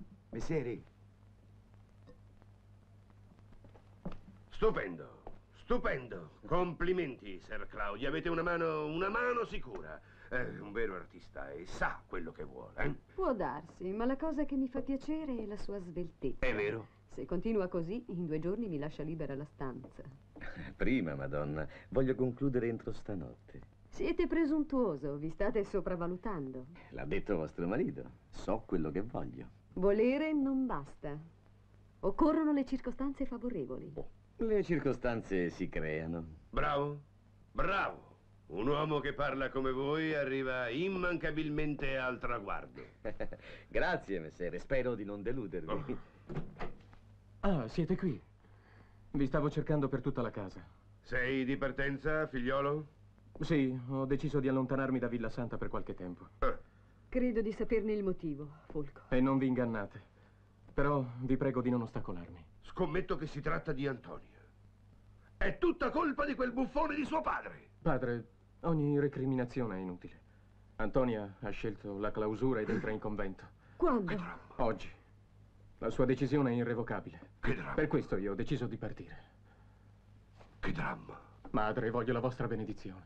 Messere. Stupendo, Stupendo. Complimenti, Ser Claudio. Avete una mano, una mano sicura. È un vero artista e sa quello che vuole, eh? Può darsi, ma la cosa che mi fa piacere è la sua sveltezza. È vero? Se continua così, in due giorni mi lascia libera la stanza. Prima, Madonna, voglio concludere entro stanotte. Siete presuntuoso, vi state sopravvalutando. L'ha detto vostro marito. So quello che voglio. Volere non basta. Occorrono le circostanze favorevoli. Le circostanze si creano. Bravo, bravo. Un uomo che parla come voi arriva immancabilmente al traguardo. Grazie, messere. Spero di non deludervi. Oh. Ah, siete qui. Vi stavo cercando per tutta la casa. Sei di partenza, figliolo? Sì, ho deciso di allontanarmi da Villa Santa per qualche tempo. Ah. Credo di saperne il motivo, Folco. E non vi ingannate. Però vi prego di non ostacolarmi. Scommetto che si tratta di Antonia. È tutta colpa di quel buffone di suo padre. Padre, ogni recriminazione è inutile. Antonia ha scelto la clausura ed entra in convento. Quando? Oggi. La sua decisione è irrevocabile. Che dramma. Per questo io ho deciso di partire. Che dramma. Madre, voglio la vostra benedizione.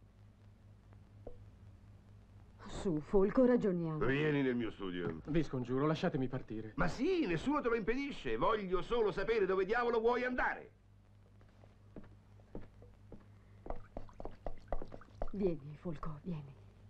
Su, Folco, ragioniamo. Vieni nel mio studio. Vi scongiuro, lasciatemi partire. Ma sì, nessuno te lo impedisce. Voglio solo sapere dove diavolo vuoi andare. Vieni, Folco, vieni.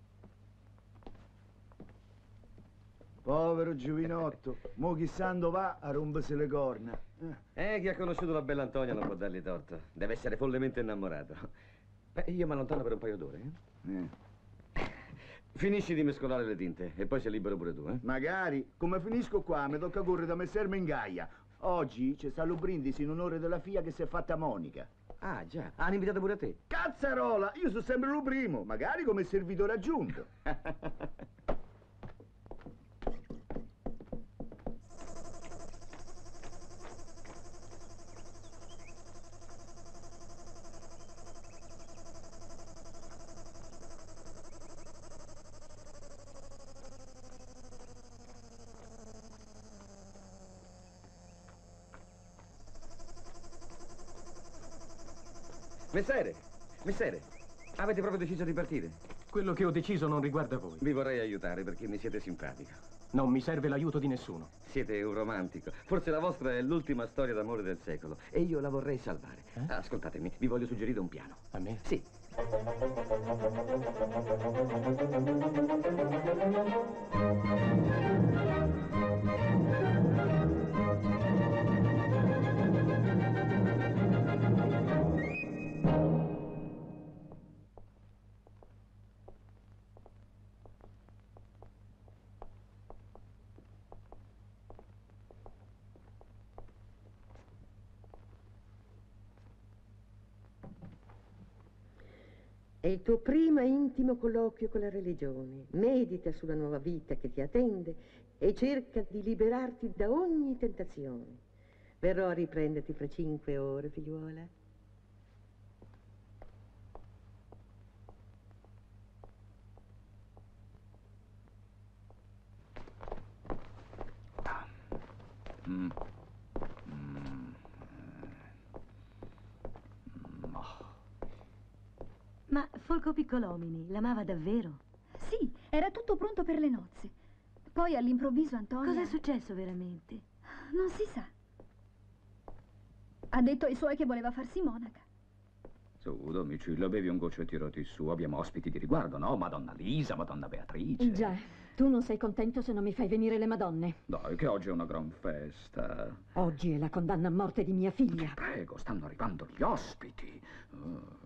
Povero giovinotto, mo chissà dove va a rompersi le corna. Eh, chi ha conosciuto la bella Antonia non può dargli torto. Deve essere follemente innamorato. Beh, io mi allontano per un paio d'ore, eh? Eh. Finisci di mescolare le tinte e poi sei libero pure tu, eh? Magari, come finisco qua, mi tocca correre da messer Mengaia. Oggi c'è stato il brindisi in onore della figlia che si è fatta Monica. Ah, già. Hanno invitato pure a te? Cazzarola, io sono sempre lo primo, magari come servitore aggiunto. Messere, messere, avete proprio deciso di partire? Quello che ho deciso non riguarda voi. Vi vorrei aiutare perché mi siete simpatico. Non mi serve l'aiuto di nessuno. Siete un romantico. Forse la vostra è l'ultima storia d'amore del secolo e io la vorrei salvare. Eh? Ascoltatemi, vi voglio suggerire un piano. A me? Sì. È il tuo primo e intimo colloquio con la religione. Medita sulla nuova vita che ti attende e cerca di liberarti da ogni tentazione. Verrò a riprenderti fra cinque ore, figliuola. Mm. Ma Folco Piccolomini l'amava davvero? Sì, era tutto pronto per le nozze. Poi all'improvviso Antonia... Cosa è successo veramente? Non si sa. Ha detto ai suoi che voleva farsi monaca. Su, Domicillo, bevi un goccio e tirati su. Abbiamo ospiti di riguardo, no? Madonna Lisa, Madonna Beatrice. Già, tu non sei contento se non mi fai venire le Madonne. Dai, che oggi è una gran festa. Oggi è la condanna a morte di mia figlia. Prego, stanno arrivando gli ospiti. Oh.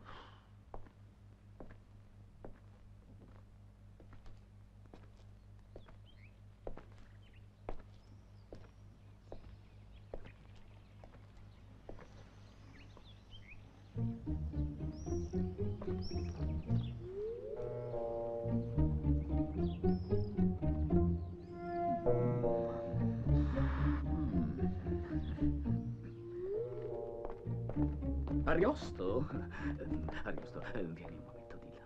Ariosto? Ariosto, vieni un momento di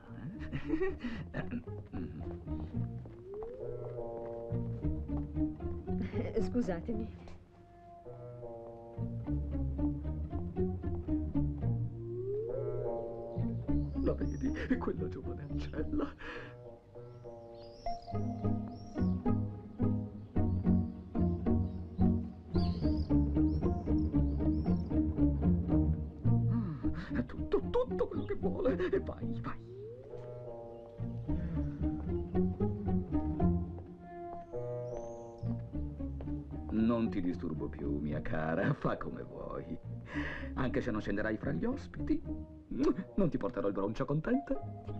là, eh? Scusatemi. La vedi? È quella giovane ancella. Mm, è tutto, tutto quello che vuole. E vai, vai. Non ti disturbo più, mia cara, fa come vuoi. Anche se non scenderai fra gli ospiti, non ti porterò il broncio, contenta?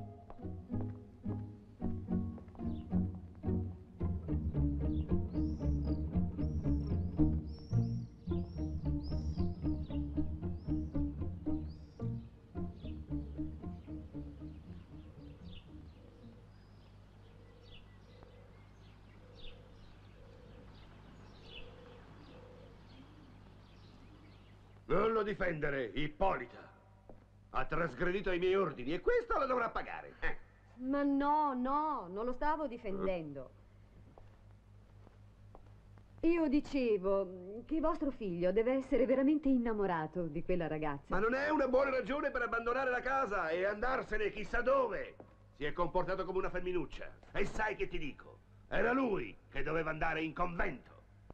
Non lo difendere, Ippolita. Ha trasgredito i miei ordini e questo lo dovrà pagare. Eh. Ma no, no, non lo stavo difendendo. Io dicevo che vostro figlio deve essere veramente innamorato di quella ragazza. Ma non è una buona ragione per abbandonare la casa e andarsene chissà dove. Si è comportato come una femminuccia. E sai che ti dico? Era lui che doveva andare in convento.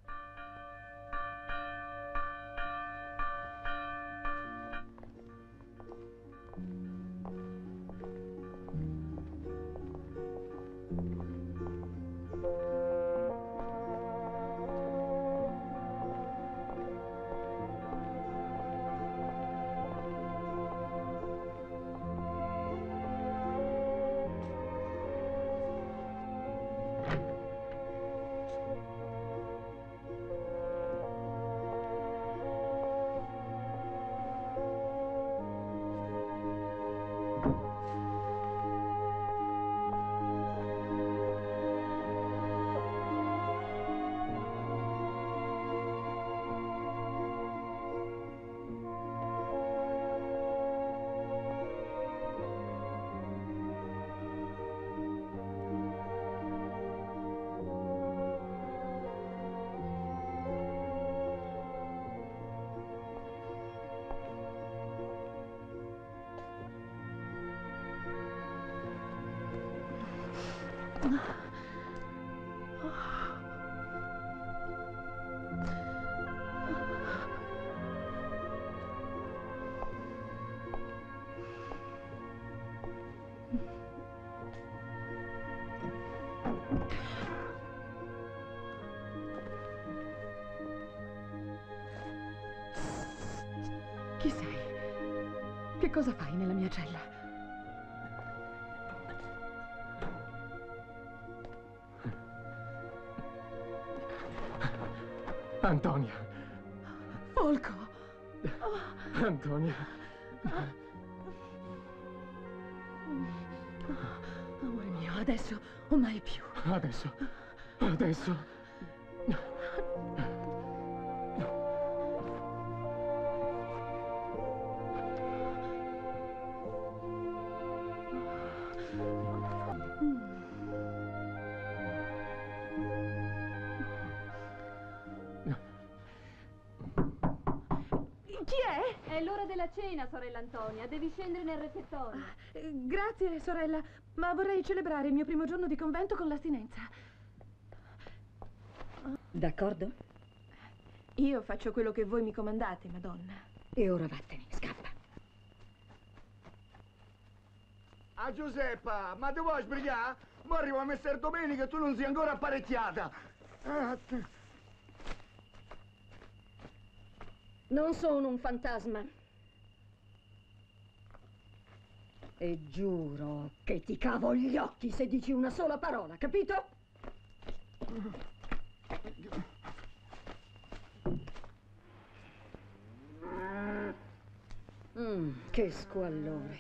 Chi sei? Che cosa fai nella mia cella? Antonia. Folco. Antonia. Amore mio, adesso o mai più. Adesso. Adesso. Chi è? È l'ora della cena, sorella Antonia. Devi scendere nel refettorio. Eh, Grazie, sorella, ma vorrei celebrare il mio primo giorno di convento con l'astinenza. D'accordo? Io faccio quello che voi mi comandate, Madonna. E ora vattene, scappa. Ah, Giuseppa, ma ti vuoi sbrigare? Ma arriva Messer Domenica e tu non sei ancora apparecchiata. Ah, Non sono un fantasma. E giuro che ti cavo gli occhi se dici una sola parola, capito? Mm, che squallore.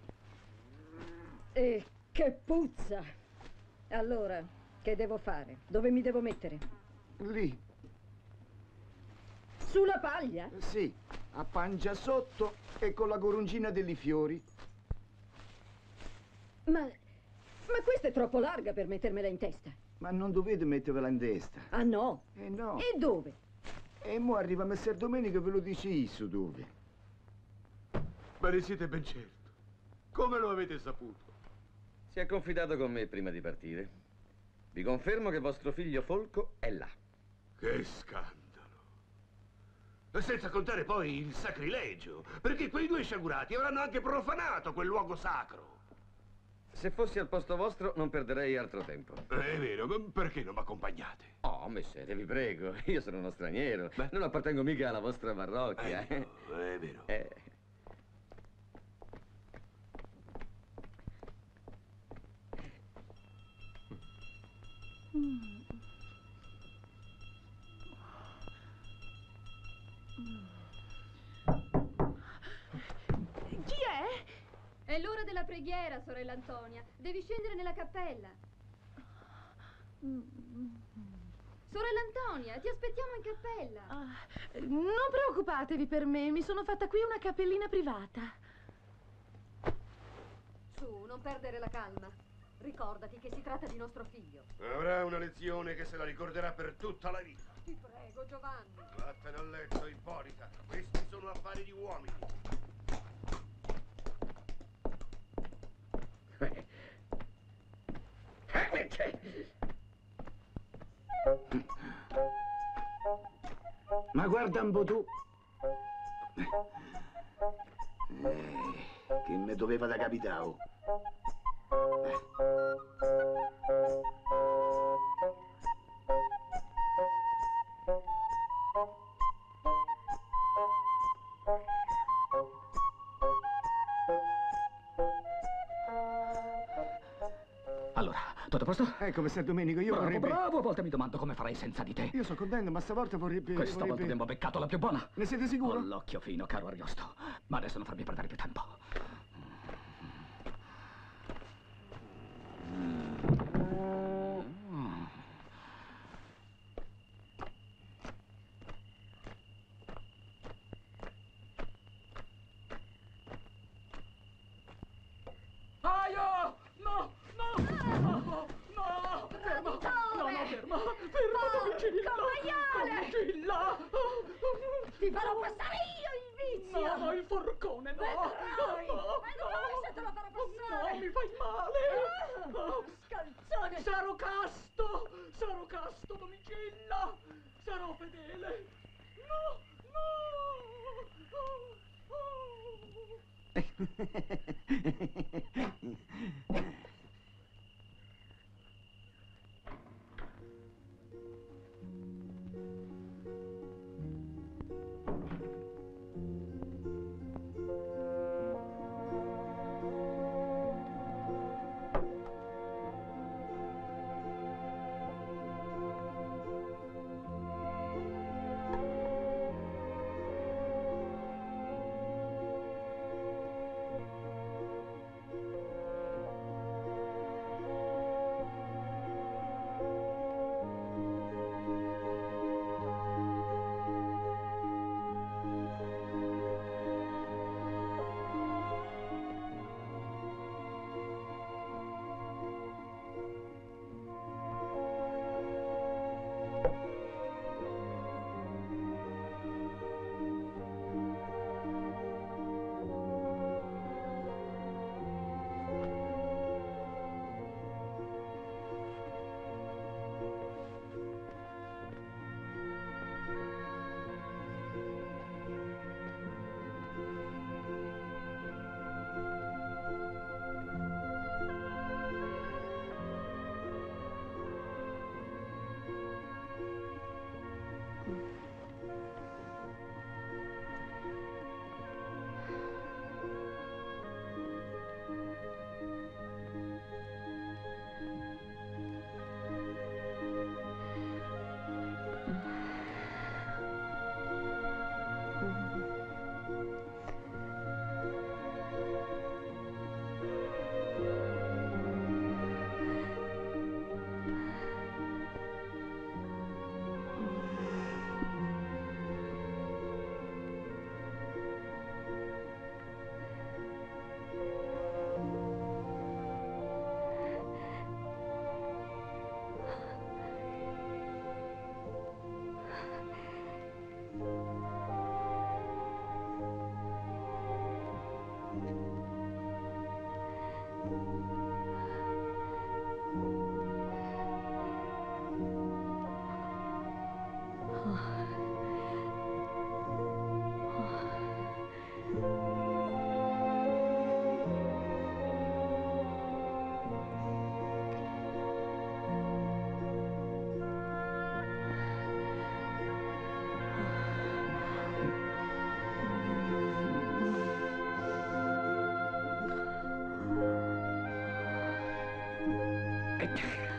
E che puzza. Allora, che devo fare? Dove mi devo mettere? Lì. Sulla paglia? Sì, a pancia sotto e con la coroncina degli fiori. Ma, ma questa è troppo larga per mettermela in testa. Ma non dovete mettervela in testa. Ah no? Eh no. E dove? E mo arriva Messer Domenica e ve lo dice isso dove. Ma ne siete ben certo? Come lo avete saputo? Si è confidato con me prima di partire. Vi confermo che vostro figlio Folco è là. Che scandalo. Senza contare poi il sacrilegio, perché quei due sciagurati avranno anche profanato quel luogo sacro. Se fossi al posto vostro non perderei altro tempo. Eh, È vero, ma perché non mi accompagnate? Oh, messere, vi prego, io sono uno straniero. Beh. Non appartengo mica alla vostra parrocchia. Eh, no, è vero. Eh. Mm. Chi è? È l'ora della preghiera, sorella Antonia. Devi scendere nella cappella. Sorella Antonia, ti aspettiamo in cappella. Ah, non preoccupatevi per me, mi sono fatta qui una cappellina privata. Su, non perdere la calma. Ricordati che si tratta di nostro figlio. Avrà una lezione che se la ricorderà per tutta la vita. Ti prego, Giovanni. Vattene a letto, Ippolita. Questi sono affari di uomini. Ma guarda un po' tu. Eh, che me doveva da capitare. Allora, tutto a posto? Ecco, messer Domenico, io bravo, vorrei... Bravo, a volte mi domando come farai senza di te. Io sono contento, ma stavolta vorrei... Questa vorrei... volta abbiamo beccato la più buona. Ne siete sicuro? Ho l'occhio fino, caro Ariosto. Ma adesso non farmi perdere più tempo. Aio! No! No! No! No! Ferma! No, no, ferma! Ferma, Domicilla! Domicilla! Ti farò passare io il vizio! No, il forcone, no! Vedrai! No, Vedrai se te lo farò passare! No, mi fai male! Ah, scalzone! Sarò casto! Sarò casto, Domicilla! Sarò fedele! No! No!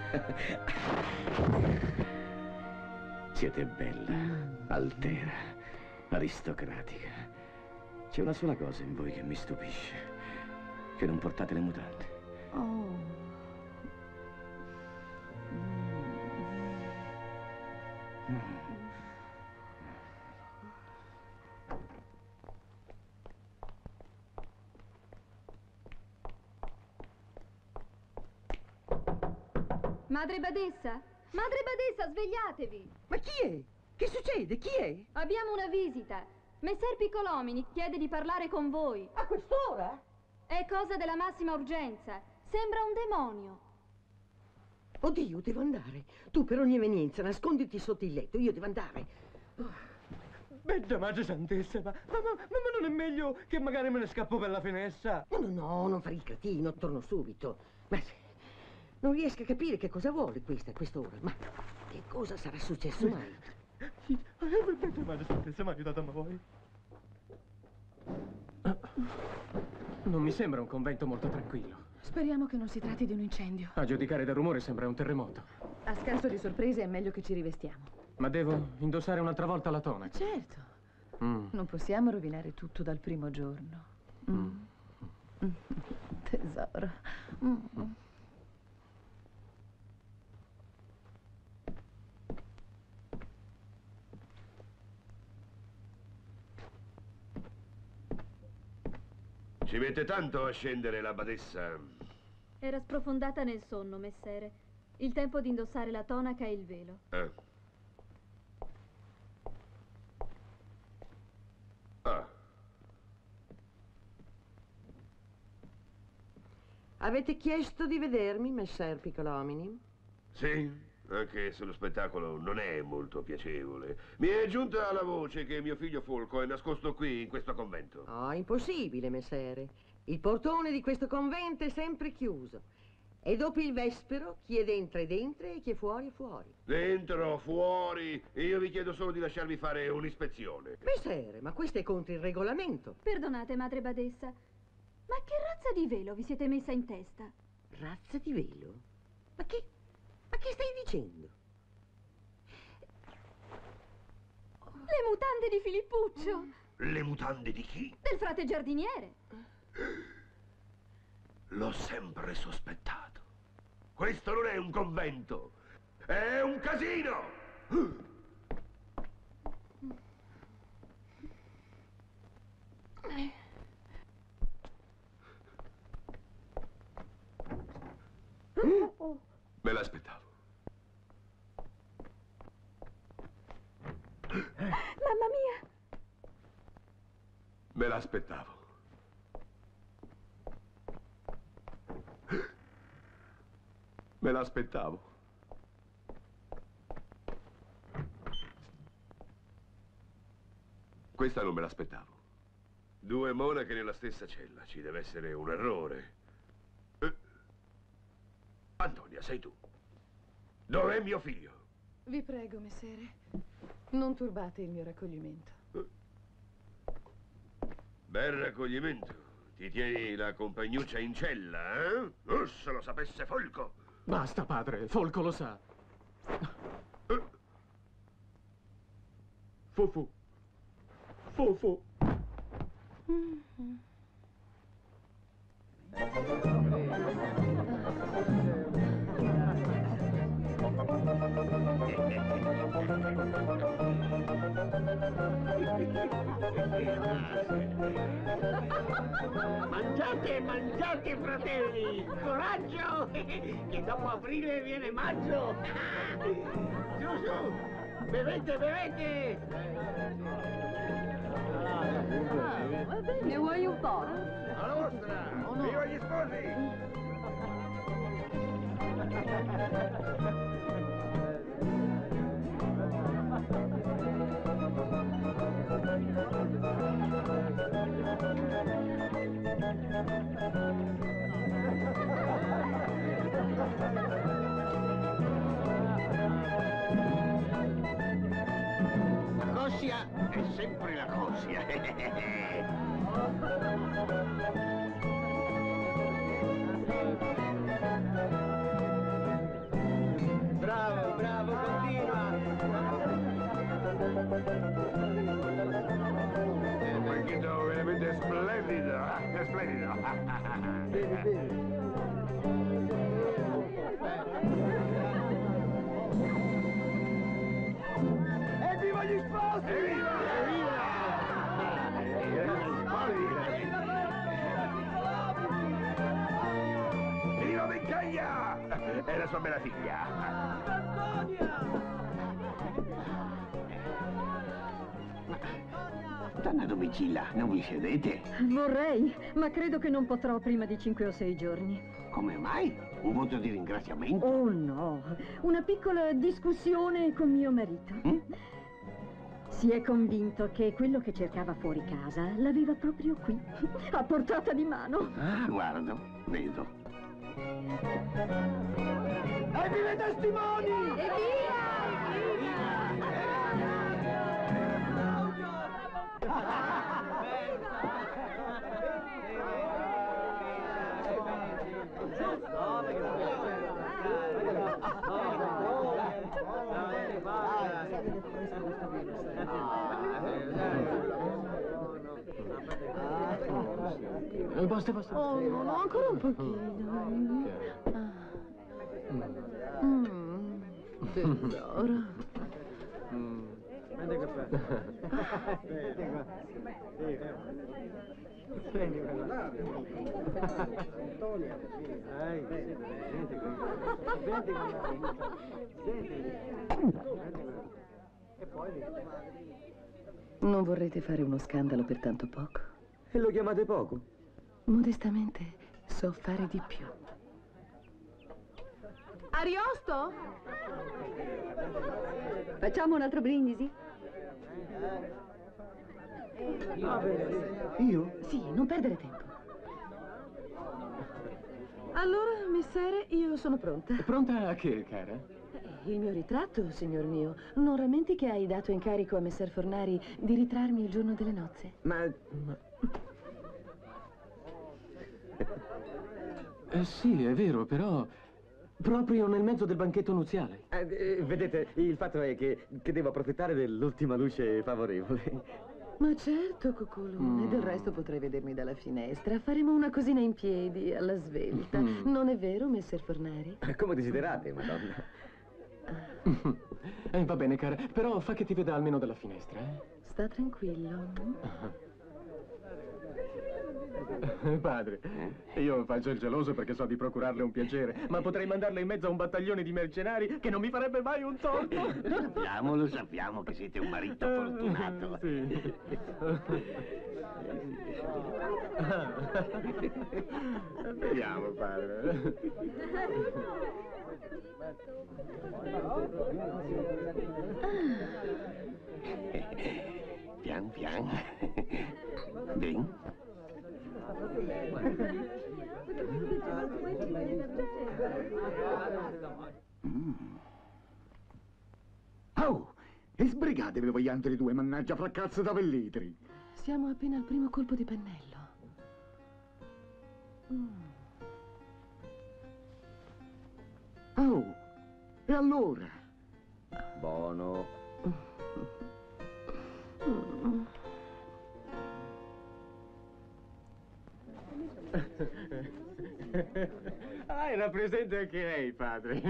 Siete bella, altera, aristocratica. C'è una sola cosa in voi che mi stupisce, che non portate le mutande. Oh. Madre Badessa? Madre Badessa, svegliatevi! Ma chi è? Che succede? Chi è? Abbiamo una visita. Messer Piccolomini chiede di parlare con voi. A quest'ora? È cosa della massima urgenza. Sembra un demonio. Oddio, devo andare. Tu per ogni evenienza nasconditi sotto il letto, io devo andare. Bella Madre Santissima, ma, ma, ma, ma non è meglio che magari me ne scappo per la finestra? No, no, no, non fare il cretino, torno subito. Ma se- non riesco a capire che cosa vuole questa a quest'ora. Ma che cosa sarà successo mai? Bella Madre Santissima, aiutatemi voi. Non mi sembra un convento molto tranquillo. Speriamo che non si tratti di un incendio. A giudicare dal rumore sembra un terremoto. A scanso di sorprese è meglio che ci rivestiamo. Ma devo indossare un'altra volta la tonaca? Certo. Mm. Non possiamo rovinare tutto dal primo giorno. Mm. Mm. Tesoro. Mm. Ci mette tanto a scendere la badessa. Era sprofondata nel sonno, messere. Il tempo di indossare la tonaca e il velo. Ah. Ah. Avete chiesto di vedermi, messer Piccolomini? Sì, anche se lo spettacolo non è molto piacevole. Mi è giunta la voce che mio figlio Folco è nascosto qui, in questo convento. Oh, impossibile, messere. Il portone di questo convento è sempre chiuso. E dopo il vespero, chi è dentro è dentro e chi è fuori è fuori. Dentro, fuori, io vi chiedo solo di lasciarvi fare un'ispezione. Messere, ma questo è contro il regolamento. Perdonate, madre Badessa, ma che razza di velo vi siete messa in testa? Razza di velo? Ma che... ma che stai dicendo? Le mutande di Filippuccio! Le mutande di chi? Del frate giardiniere! L'ho sempre sospettato. Questo non è un convento, è un casino! Me l'aspettavo. Mamma mia! Me l'aspettavo. Me l'aspettavo. Questa non me l'aspettavo. Due monache nella stessa cella, ci deve essere un errore. Eh. Antonia, sei tu. Dov'è mio figlio? Vi prego, messere, non turbate il mio raccoglimento. Bel raccoglimento. Ti tieni la compagnuccia in cella, eh? Oh, se lo sapesse Folco. Basta, padre, Folco lo sa. Fufu. Fufu. Mangiate, mangiate, fratelli! Coraggio! Che dopo aprile viene maggio! Su, su! Bevete, bevete! Ne vuoi un po'? Alla vostra! Viva gli sposi! La coscia è sempre la coscia. Il banchetto veramente splendido, eh? È splendido. Bene, bene. Evviva gli sposi! Evviva! Evviva Beccaglia! E la sua bella figlia! Donna Domicilla, non vi sedete? Vorrei, ma credo che non potrò prima di cinque o sei giorni. Come mai? Un voto di ringraziamento? Oh no, una piccola discussione con mio marito. Mm? Si è convinto che quello che cercava fuori casa l'aveva proprio qui, a portata di mano. Ah, guardo, vedo. Evviva i testimoni! Evviva! Basta, basta. Oh, no, no, ancora un pochino. Ah. Mm. Tesoro. Prendi il caffè. Prendi quella. Antonia. Dai, senti quella. Senti. E poi Non vorrete fare uno scandalo per tanto poco? E lo chiamate poco? Modestamente so fare di più. Ariosto? Facciamo un altro brindisi? Io? Sì, non perdere tempo. Allora, messere, io sono pronta. Pronta a che, cara? Il mio ritratto, signor mio. Non rammenti che hai dato incarico a messer Fornari di ritrarmi il giorno delle nozze? Ma... ma... Eh, sì, è vero, però... proprio nel mezzo del banchetto nuziale. Eh, eh, vedete, il fatto è che, che devo approfittare dell'ultima luce favorevole. Ma certo, coccolone. Mm. Del resto potrei vedermi dalla finestra. Faremo una cosina in piedi, alla svelta. Mm. Non è vero, messer Fornari? Come desiderate, madonna. Eh, va bene, cara, però fa che ti veda almeno dalla finestra, eh? Sta tranquillo. Padre, io faccio il geloso perché so di procurarle un piacere, ma potrei mandarle in mezzo a un battaglione di mercenari che non mi farebbe mai un torto. Lo sappiamo, lo sappiamo che siete un marito fortunato. Sì. Vediamo, padre. Pian pian. Ben. Mm. Oh, e sbrigatevi voi altri due, mannaggia fra cazzo da velletri. Siamo appena al primo colpo di pennello. Mm. Oh, e allora? Buono. Mm. Ah, era presente anche lei, padre.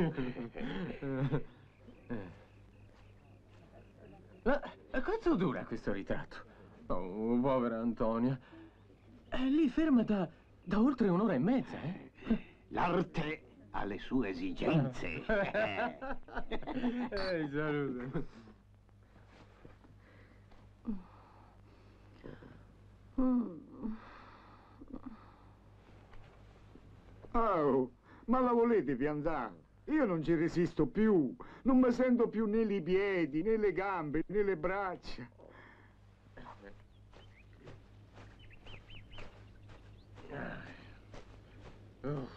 Ma quanto dura questo ritratto? Oh, povera Antonia. È lì ferma da, da oltre un'ora e mezza, eh? L'arte ha le sue esigenze. Ehi, saluto. Mm. Oh, ma la volete piantare? Io non ci resisto più. Non mi sento più né i piedi, né le gambe, né le braccia. Oh.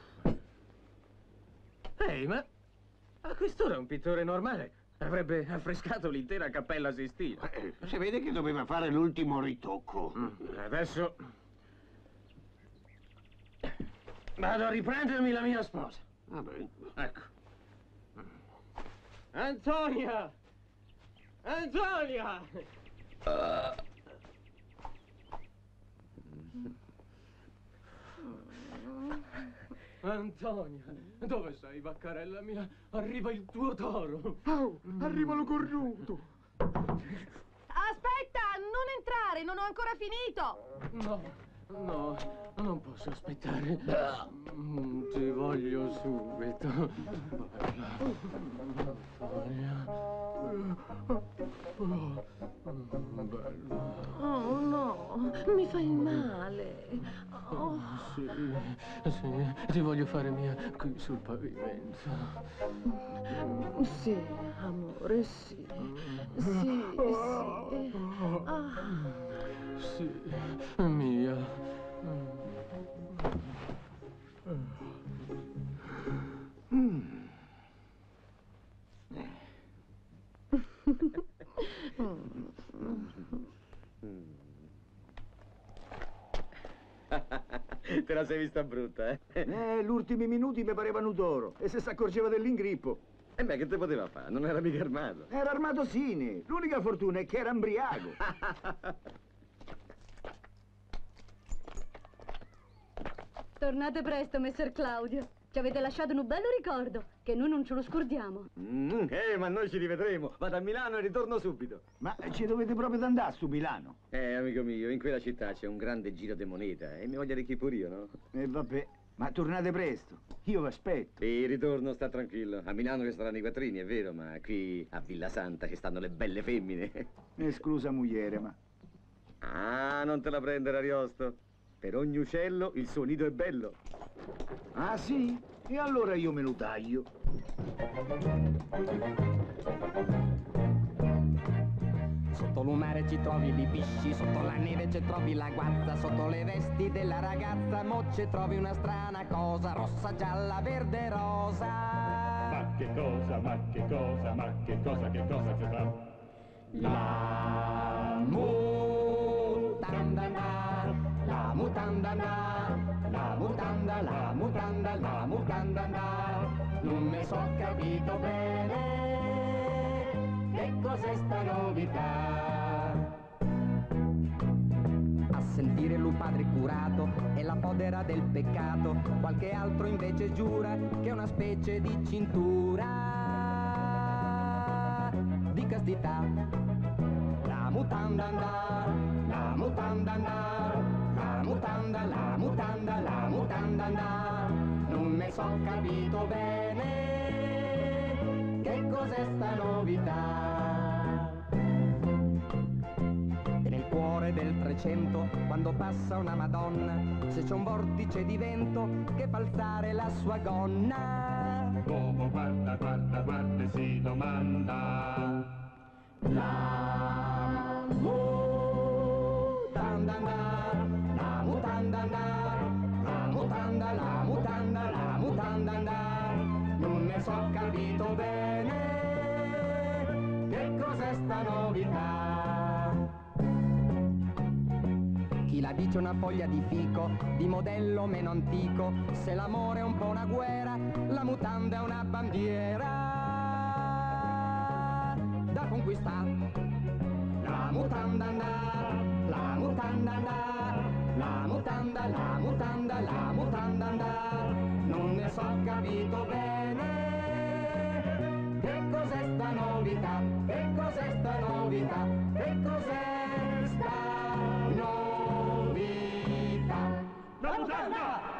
Ehi, ma a quest'ora un pittore normale avrebbe affrescato l'intera Cappella Sistina. Eh, si vede che doveva fare l'ultimo ritocco. Mm, adesso vado a riprendermi la mia sposa. Va bene. Ecco. Antonia! Antonia! Uh. Antonia, dove sei, vaccarella mia? Arriva il tuo toro. Oh, arriva lo cornuto. Aspetta, non entrare, non ho ancora finito. No, no, non posso aspettare. Mm, Ti voglio subito. Antonia. Bella. Oh no, mi fai male. Oh. Sì, sì, ti voglio fare mia qui sul pavimento. Sì, amore, sì. Sì, sì. Ah. Sì, mia. Mm. Te la sei vista brutta, eh? Eh, gli ultimi minuti mi parevano d'oro. E se si accorgeva dell'ingrippo. E beh, che te poteva fare? Non era mica armato. Era armato Sini. L'unica fortuna è che era embriaco. Tornate presto, messer Claudio. Ci avete lasciato un bello ricordo, che noi non ce lo scordiamo. Mm, eh, ma noi ci rivedremo. Vado a Milano e ritorno subito. Ma ci dovete proprio andare su Milano? Eh, amico mio, in quella città c'è un grande giro di moneta e mi voglio arricchire pure io, no? E eh, vabbè, ma tornate presto. Io vi aspetto. Sì, ritorno, sta tranquillo. A Milano che saranno i quattrini, è vero, ma qui a Villa Santa ci stanno le belle femmine. Esclusa mugliere, ma... Ah, non te la prendere, Ariosto. Per ogni uccello il suo nido è bello. Ah, sì? E allora io me lo taglio. Sotto l'umare ci trovi i pisci, sotto la neve ci trovi la guazza, sotto le vesti della ragazza mo ci trovi una strana cosa, rossa, gialla, verde, rosa. Ma che cosa, ma che cosa, ma che cosa, che cosa c'è tra? La mutanda, la mutanda, la mutanda, la mutanda, la mutanda, non mi so capito bene che cos'è sta novità. A sentire lui padre curato è la podera del peccato, qualche altro invece giura che è una specie di cintura di castità. La mutanda, la mutanda, la mutanda, la mutanda, la mutanda, non mi so capito bene che cos'è sta novità. E nel cuore del Trecento, quando passa una Madonna, se c'è un vortice di vento che fa alzare la sua gonna. L'uomo guarda, guarda, guarda e si domanda. La mutanda, la mutanda, la mutanda, la mutanda, la mutanda, non ne so capito bene che cos'è sta novità. Chi la dice una foglia di fico, di modello meno antico, se l'amore è un po' una guerra, la mutanda è una bandiera da conquistare. La mutanda, la mutanda, la mutanda, la mutanda, la mutanda, non ne so capito bene che cos'è sta novità, che cos'è sta novità, che cos'è sta novità. La mutanda!